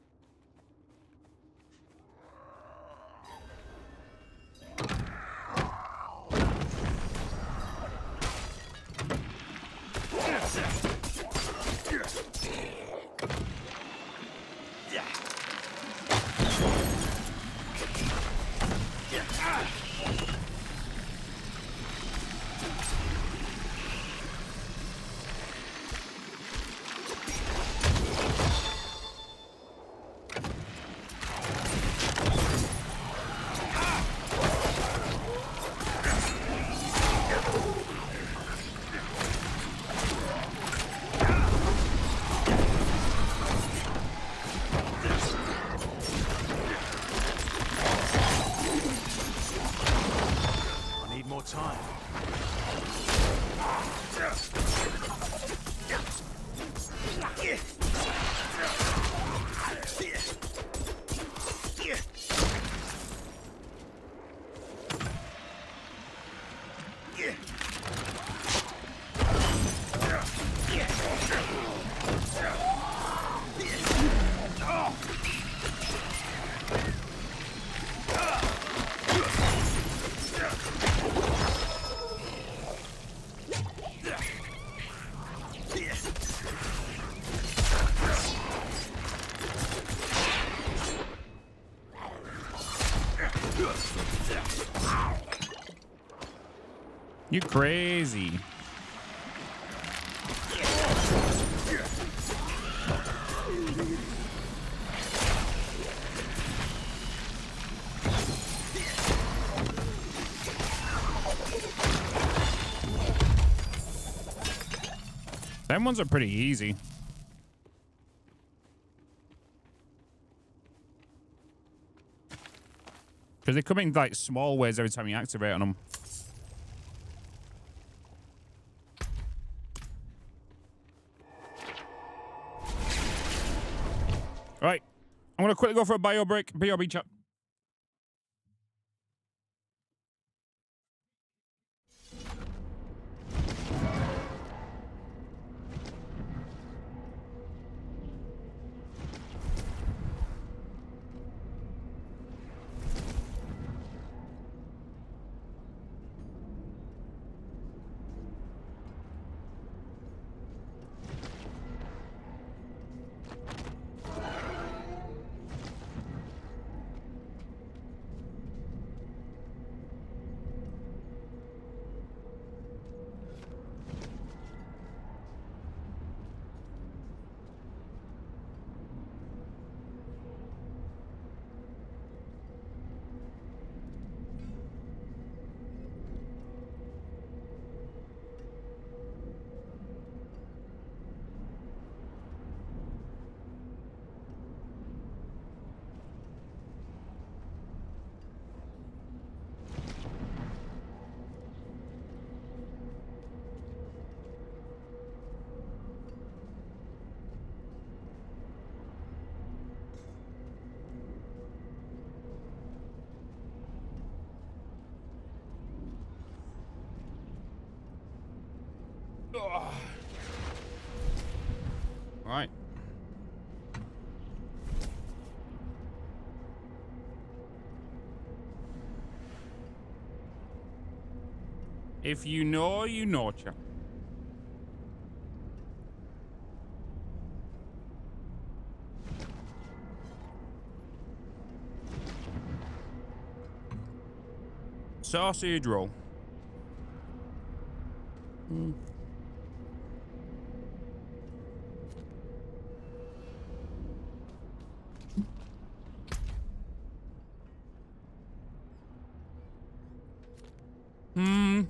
I need more time. You crazy. Them ones are pretty easy. Because they come in like small ways every time you activate on them. Right. I'm going to quickly go for a bio break. B R B chat. Oh. Right. If you know, you know, cha. Sausage roll. Mm. Hmm.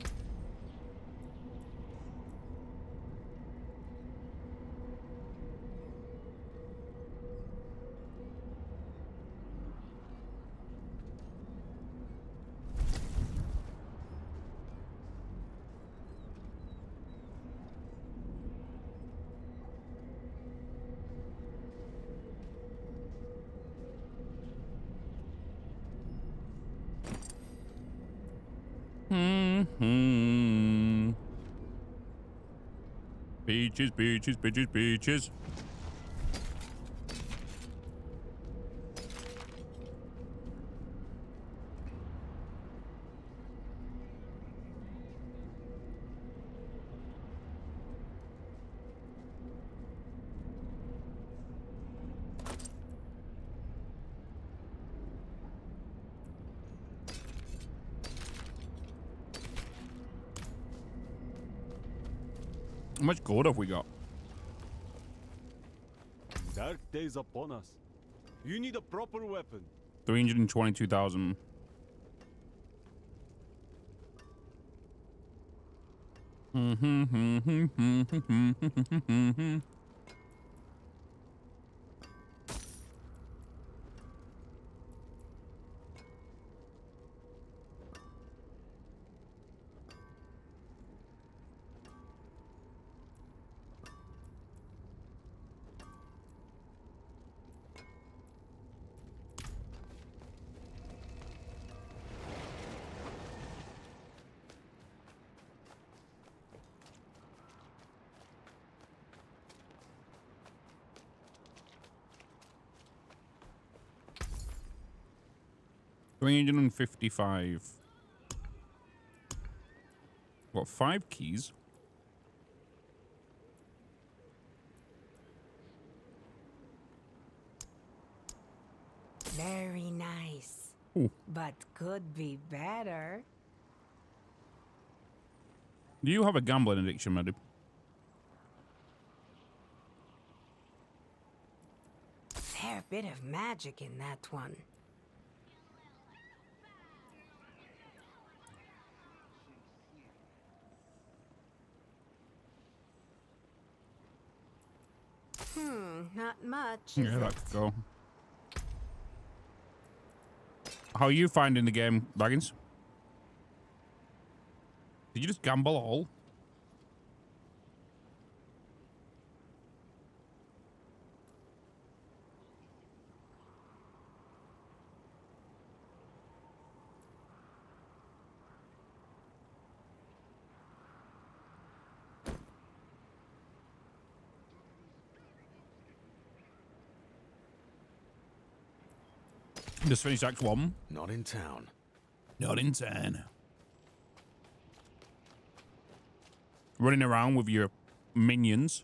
Hmm. Beaches, beaches, beaches, beaches. How much gold have we got? Dark days upon us. You need a proper weapon. three hundred twenty-two thousand. three hundred fifty-five. What, five keys? Very nice. Ooh. But could be better. Do you have a gambling addiction, Maddy? Fair bit of magic in that one. Hmm, not much. Yeah, that could go. How are you finding the game, Baggins? Did you just gamble all? Just finished Act One. Not in town. Not in town. Running around with your minions.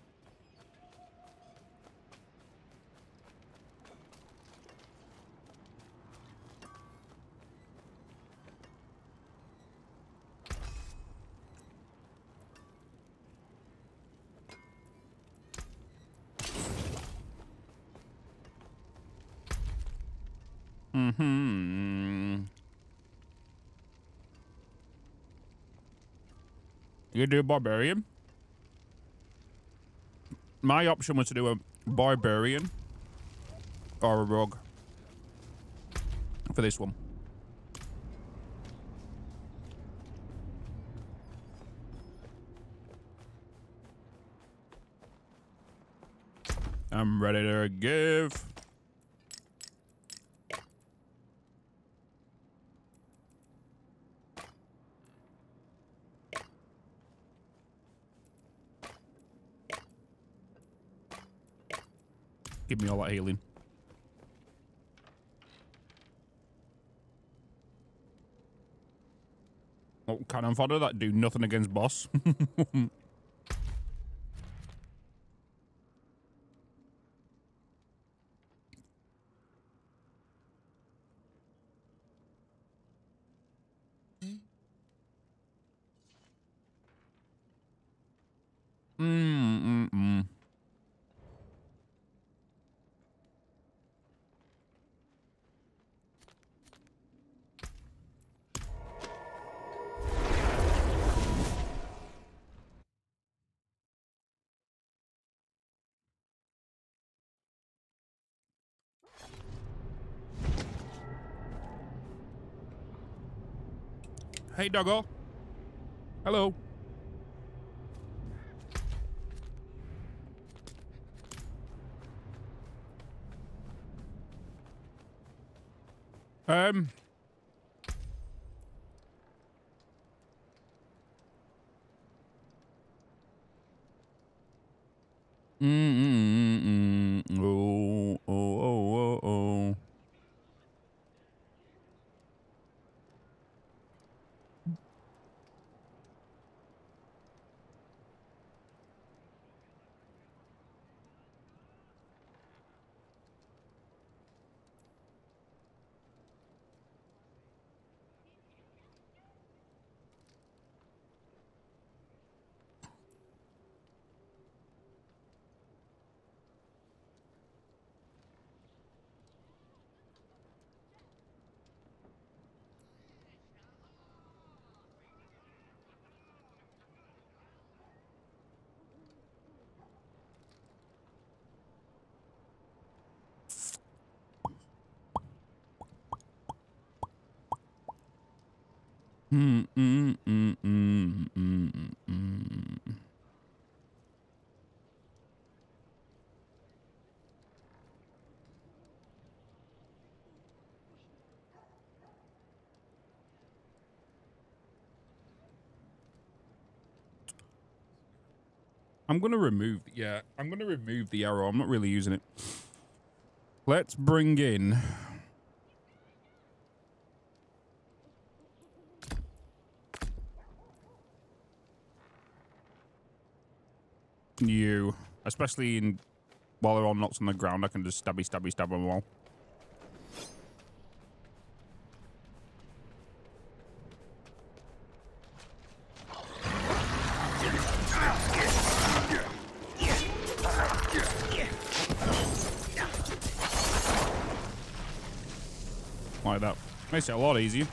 Mm-hmm. You do a barbarian? My option was to do a barbarian or a rogue for this one. I'm ready to give. give me all that healing. Oh, cannon fodder that do nothing against boss. Mm, mm, mm. Hey, doggo. Hello. Um. Mm, mm, mm, mm. Oh, oh, oh, oh, oh. Mm, mm, mm, mm, mm, mm. I'm gonna remove, yeah, I'm gonna remove the arrow. I'm not really using it. Let's bring in you, especially in while they're all knocked on the ground. I can just stabby, stabby, stab them all. Like that. Makes it a lot easier.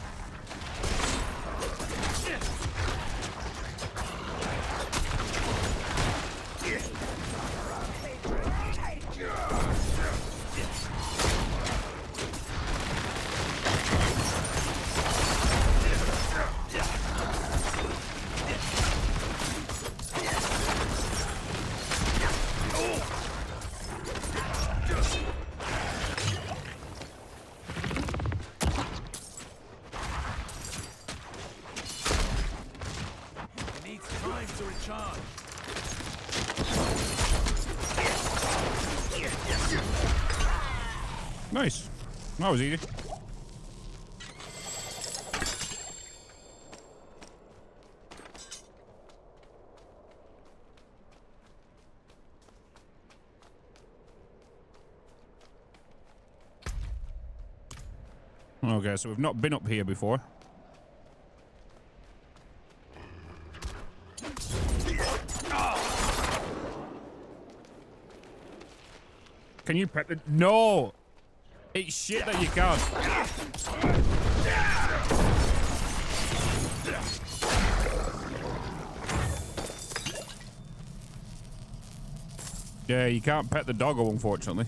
Nice. That was easy. Okay, so we've not been up here before. Can you pet the... No! It's shit that you can't. Yeah, you can't pet the doggo, unfortunately.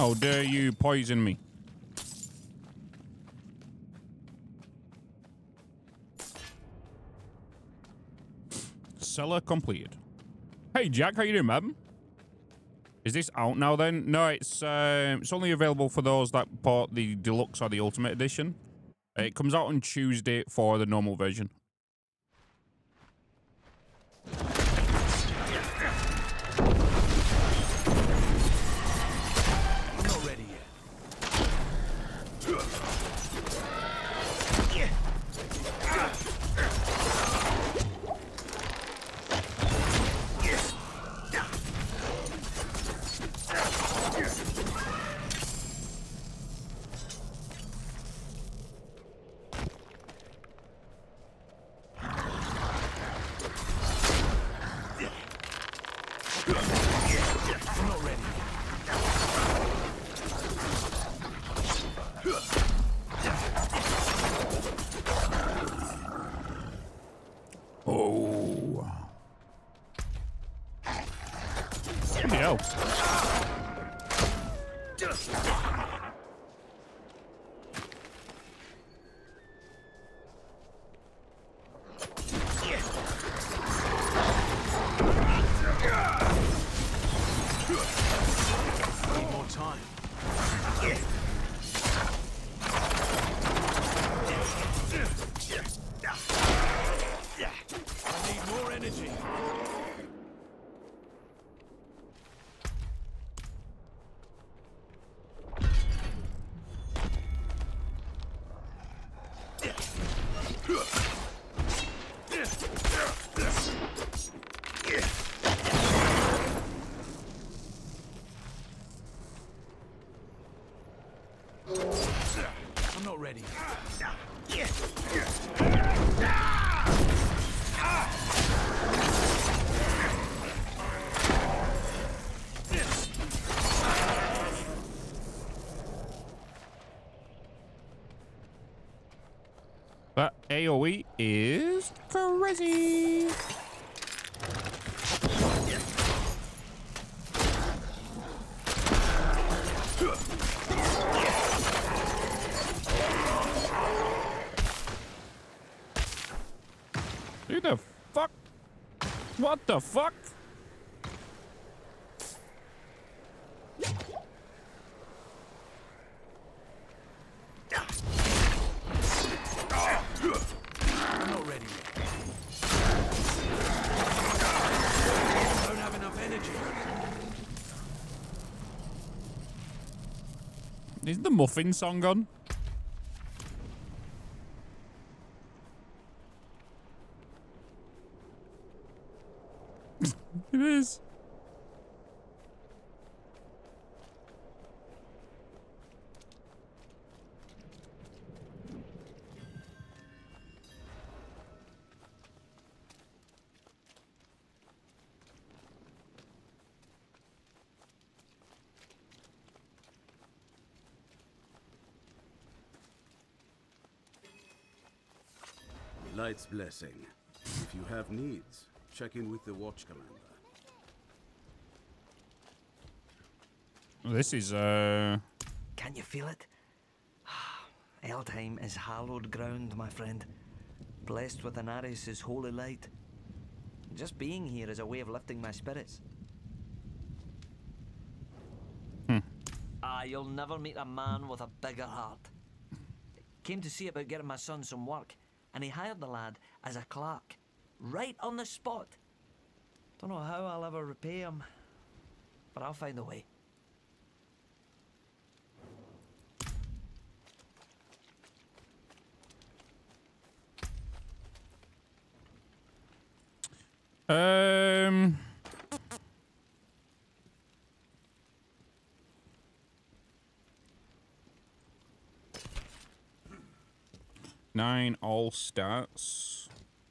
How dare you poison me? Cellar completed. Hey Jack, how you doing, man? Is this out now then? No, it's uh, it's only available for those that bought the deluxe or the ultimate edition. It comes out on Tuesday for the normal version. I'm not ready yet. Oh. Bloody hell. Need more time. I need more energy. I'm not ready. That AoE is crazy. Who the fuck? What the fuck? I'm not ready yet. Don't have enough energy. Is the muffin song on? It is. Light's blessing. If you have needs, check in with the Watch Commander. This is, uh... Can you feel it? Eldheim is hallowed ground, my friend. Blessed with Inaris' holy light. Just being here is a way of lifting my spirits. Hmm. Ah, you'll never meet a man with a bigger heart. Came to see about getting my son some work, and he hired the lad as a clerk. Right on the spot. Don't know how I'll ever repay him, but I'll find a way. Um... Nine all stats.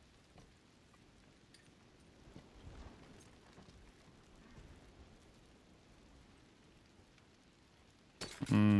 Hmm.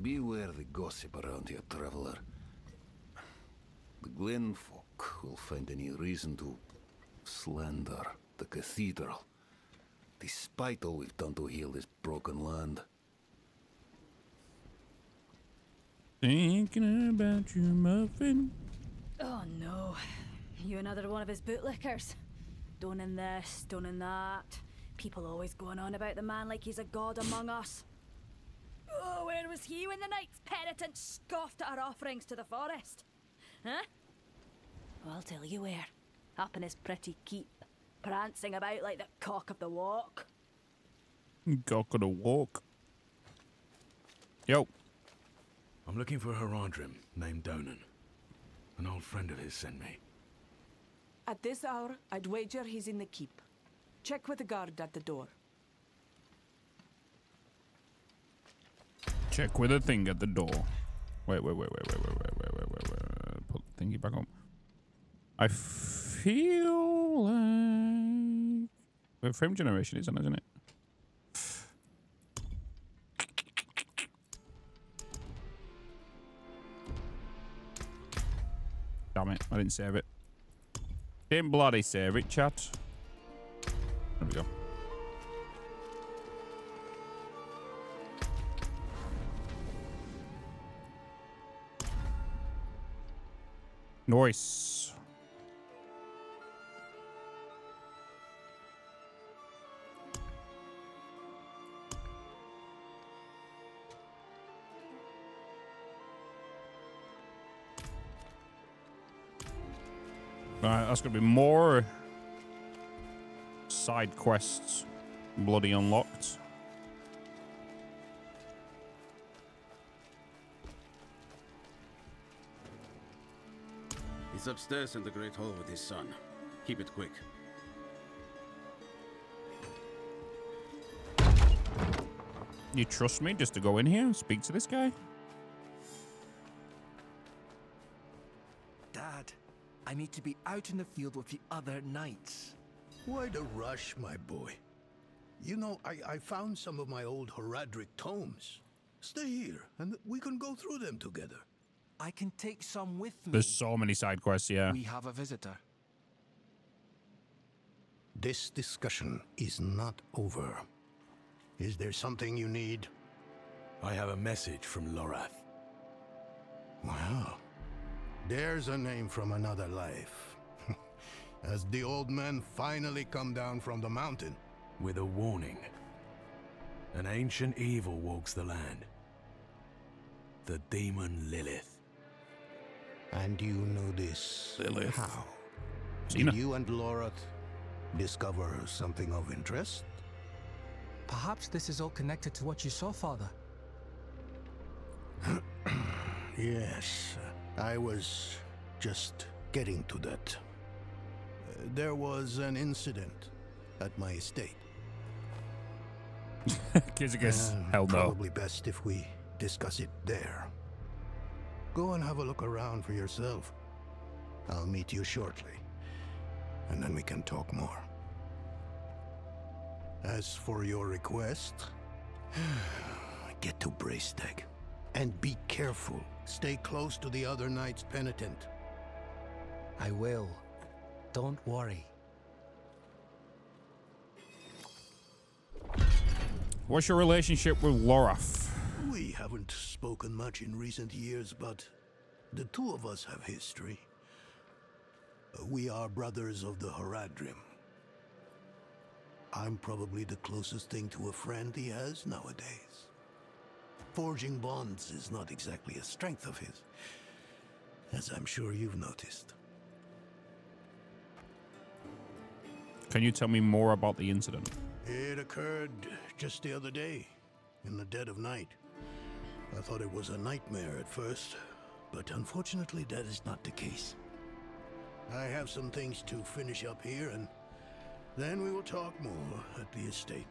Beware the gossip around here, traveler. The Glen folk will find any reason to slander the cathedral, despite all we've done to heal this broken land. Thinking about you, muffin. Oh no. You another one of his bootlickers? Stoning this, stoning that. People always going on about the man like he's a god among us. Oh, where was he when the Knights Penitent scoffed at our offerings to the forest? Huh? Well, I'll tell you where. Up in his pretty keep, prancing about like the cock of the walk. Cock of the walk. Yo. I'm looking for a Haradrim named Donan. An old friend of his sent me. At this hour, I'd wager he's in the keep. Check with the guard at the door. Check with a thing at the door. Wait, wait, wait, wait, wait, wait, wait, wait, wait, wait, wait. Put the thingy back on. I feel like... Wait, frame generation is on, isn't it? Damn it, I didn't save it. Didn't bloody save it, chat. There we go. Nice. Right, that's gonna be more side quests bloody unlocked. He's upstairs in the Great Hall with his son. Keep it quick. You trust me just to go in here and speak to this guy? Dad, I need to be out in the field with the other knights. Why the rush, my boy? You know, I, I found some of my old Haradric tomes. Stay here, and we can go through them together. I can take some with me. There's so many side quests, yeah. We have a visitor. This discussion is not over. Is there something you need? I have a message from Lorath. Wow. There's a name from another life. Has the old man finally come down from the mountain? With a warning. An ancient evil walks the land. The demon Lilith. And you know this. Lilith. How? Cena. Did you and Lorath discover something of interest? Perhaps this is all connected to what you saw, Father. Yes, I was just getting to that. Uh, there was an incident at my estate. Kids, I guess. And Hell no. Probably best if we discuss it there. Go and have a look around for yourself. I'll meet you shortly, and then we can talk more. As for your request, get to Braestag. And be careful. Stay close to the other Knights Penitent. I will. Don't worry. What's your relationship with Lorath? We haven't spoken much in recent years, but the two of us have history. We are brothers of the Haradrim. I'm probably the closest thing to a friend he has nowadays. Forging bonds is not exactly a strength of his, as I'm sure you've noticed. Can you tell me more about the incident? It occurred just the other day, in the dead of night. I thought it was a nightmare at first, but unfortunately that is not the case. I have some things to finish up here, and then we will talk more at the estate.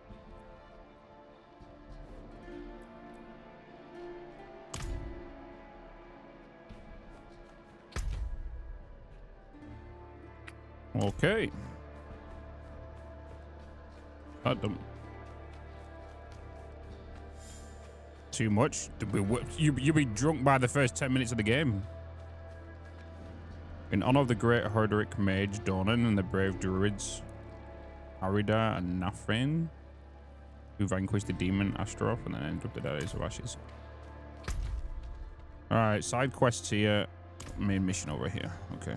Okay. That don't... too much. You, you'll be drunk by the first ten minutes of the game. In honor of the great Herderic mage Donan and the brave druids Arida and Nafrin, who vanquished the demon Astaroth and then ended up the Days of Ashes. Alright, side quests here. Main mission over here. Okay.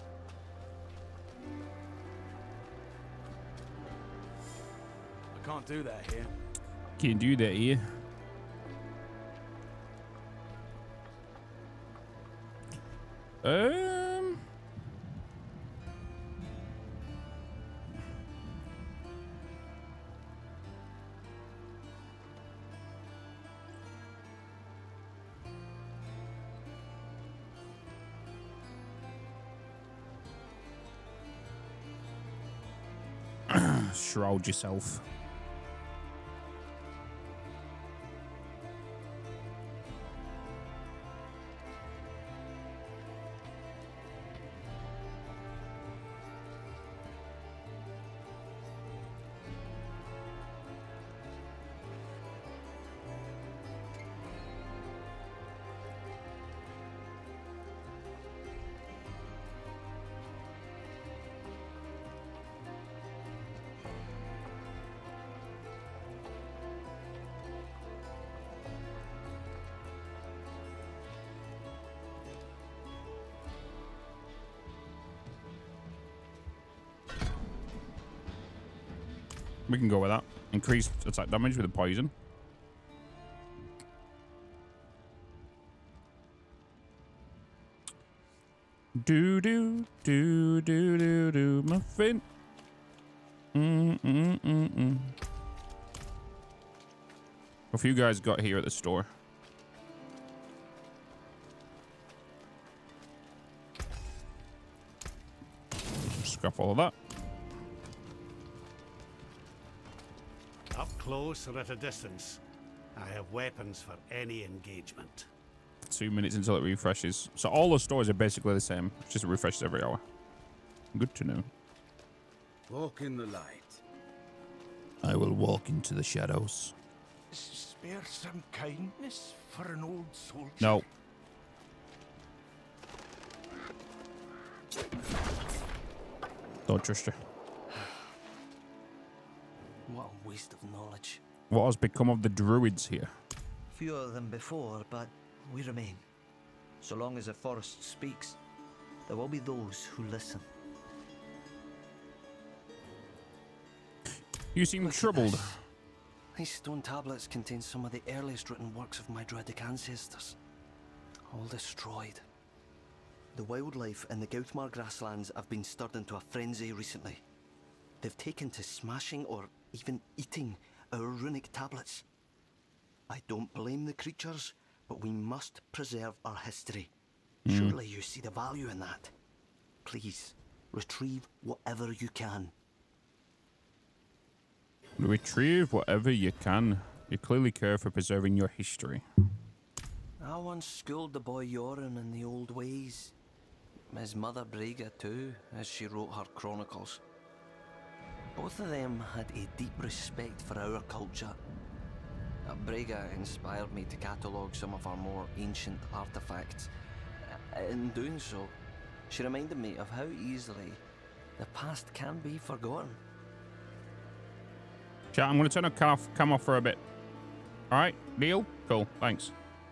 I can't do that here. Can't do that here. Um. Shroud yourself. We can go with that. Increased attack damage with the poison. Do do do do do do muffin. Mm mm mm mm. A few guys got here at the store. Scrap all of that. Up close or at a distance, I have weapons for any engagement. Two minutes until it refreshes. So all the stores are basically the same. It just refreshes every hour. Good to know. Walk in the light. I will walk into the shadows. Spare some kindness for an old soldier. No. Don't trust her. What a waste of knowledge. What has become of the druids here? Fewer than before, but we remain. So long as the forest speaks, there will be those who listen. You seem Look troubled. These stone tablets contain some of the earliest written works of my Druidic ancestors. All destroyed. The wildlife in the Gautmar grasslands have been stirred into a frenzy recently. They've taken to smashing or even eating our runic tablets. I don't blame the creatures, but we must preserve our history. Mm. Surely you see the value in that. Please, retrieve whatever you can. Retrieve whatever you can. You clearly care for preserving your history. I once schooled the boy Yoren in the old ways. His mother Brega too, as she wrote her chronicles. Both of them had a deep respect for our culture. Uh, Brega inspired me to catalogue some of our more ancient artifacts. Uh, in doing so, she reminded me of how easily the past can be forgotten. Chat, I'm going to turn a cam off, cam off for a bit. All right, deal? Cool, thanks.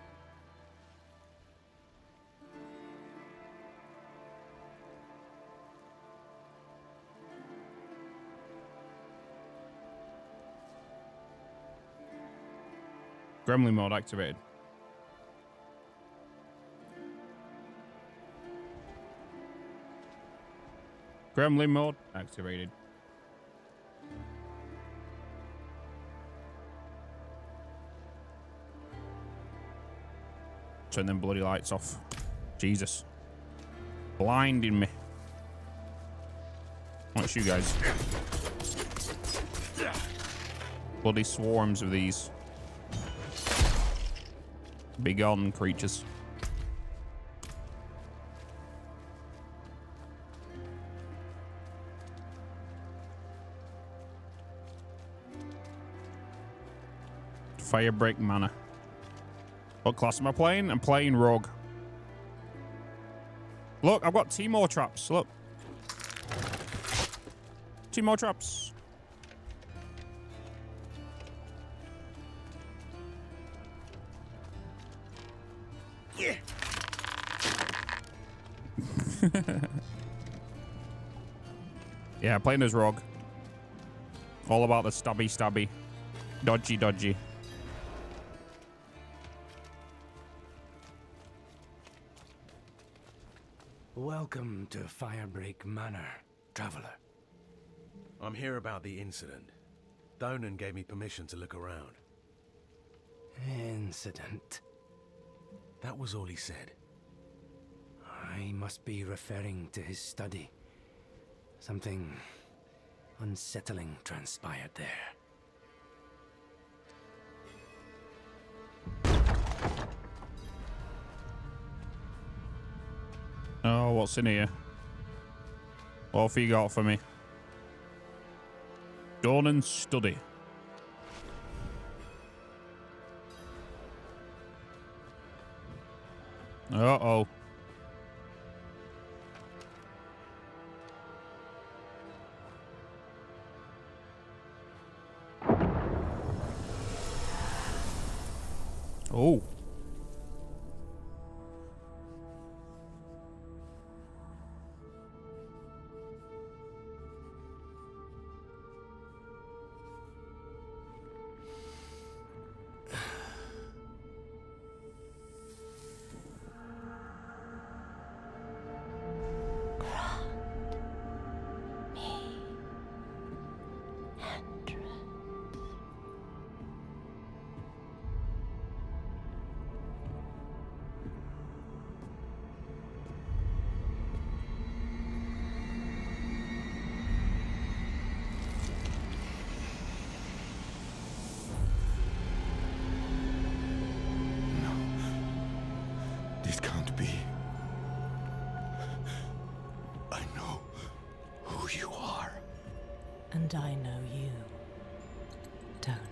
Gremlin mode activated. Gremlin mode activated. Turn them bloody lights off. Jesus. Blinding me. What's you guys? Bloody swarms of these. Big on creatures. Firebreak mana. What class am I playing? I'm playing Rogue. Look, I've got two more traps. Look. Two more traps. Yeah. Yeah, playing as Rogue. All about the stabby stabby. Dodgy dodgy. Welcome to Firebreak Manor, traveler. I'm here about the incident. Donan gave me permission to look around. Incident? That was all he said. I must be referring to his study. Something unsettling transpired there. Oh, what's in here? What have you got for me? Donan's study. Uh-oh. Oh. This can't be. I know who you are. And I know you, Donan.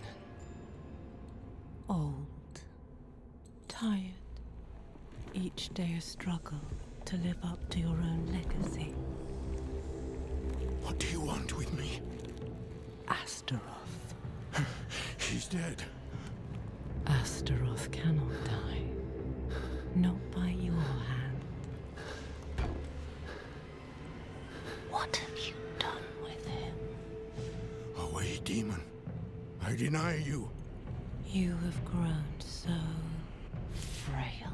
Old, tired, each day a struggle to live up to your own legacy. What do you want with me? Astaroth. He's dead. Astaroth cannot die. Not by your hand. What have you done with him? Away, demon. I deny you. You have grown so frail.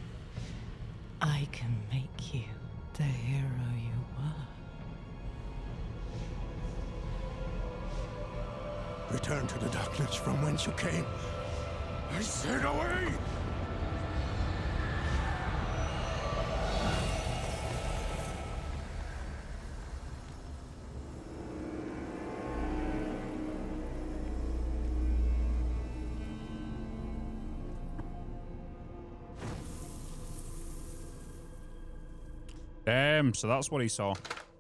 I can make you the hero you were. Return to the darkness from whence you came. I said away! Damn, so that's what he saw.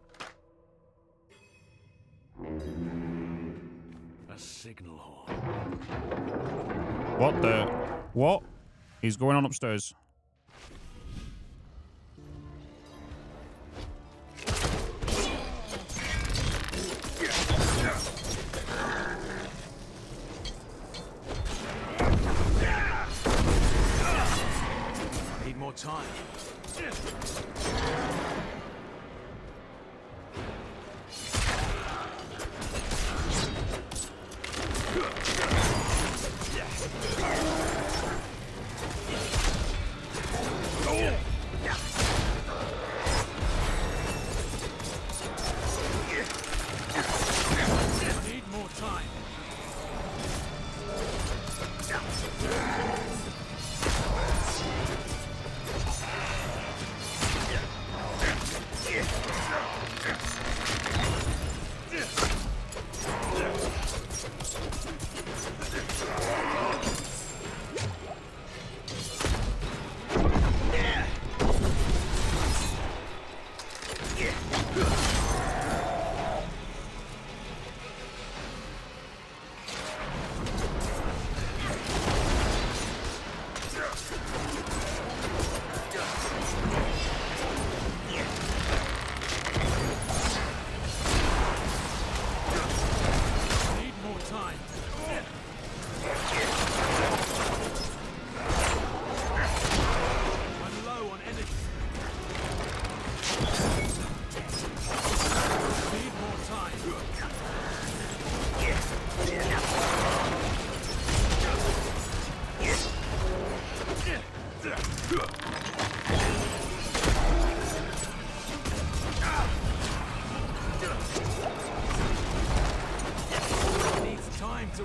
A signal horn. What the? What? He's going on upstairs. Need more time.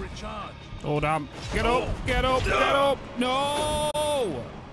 Oh, damn. Get up, get up, get up. No!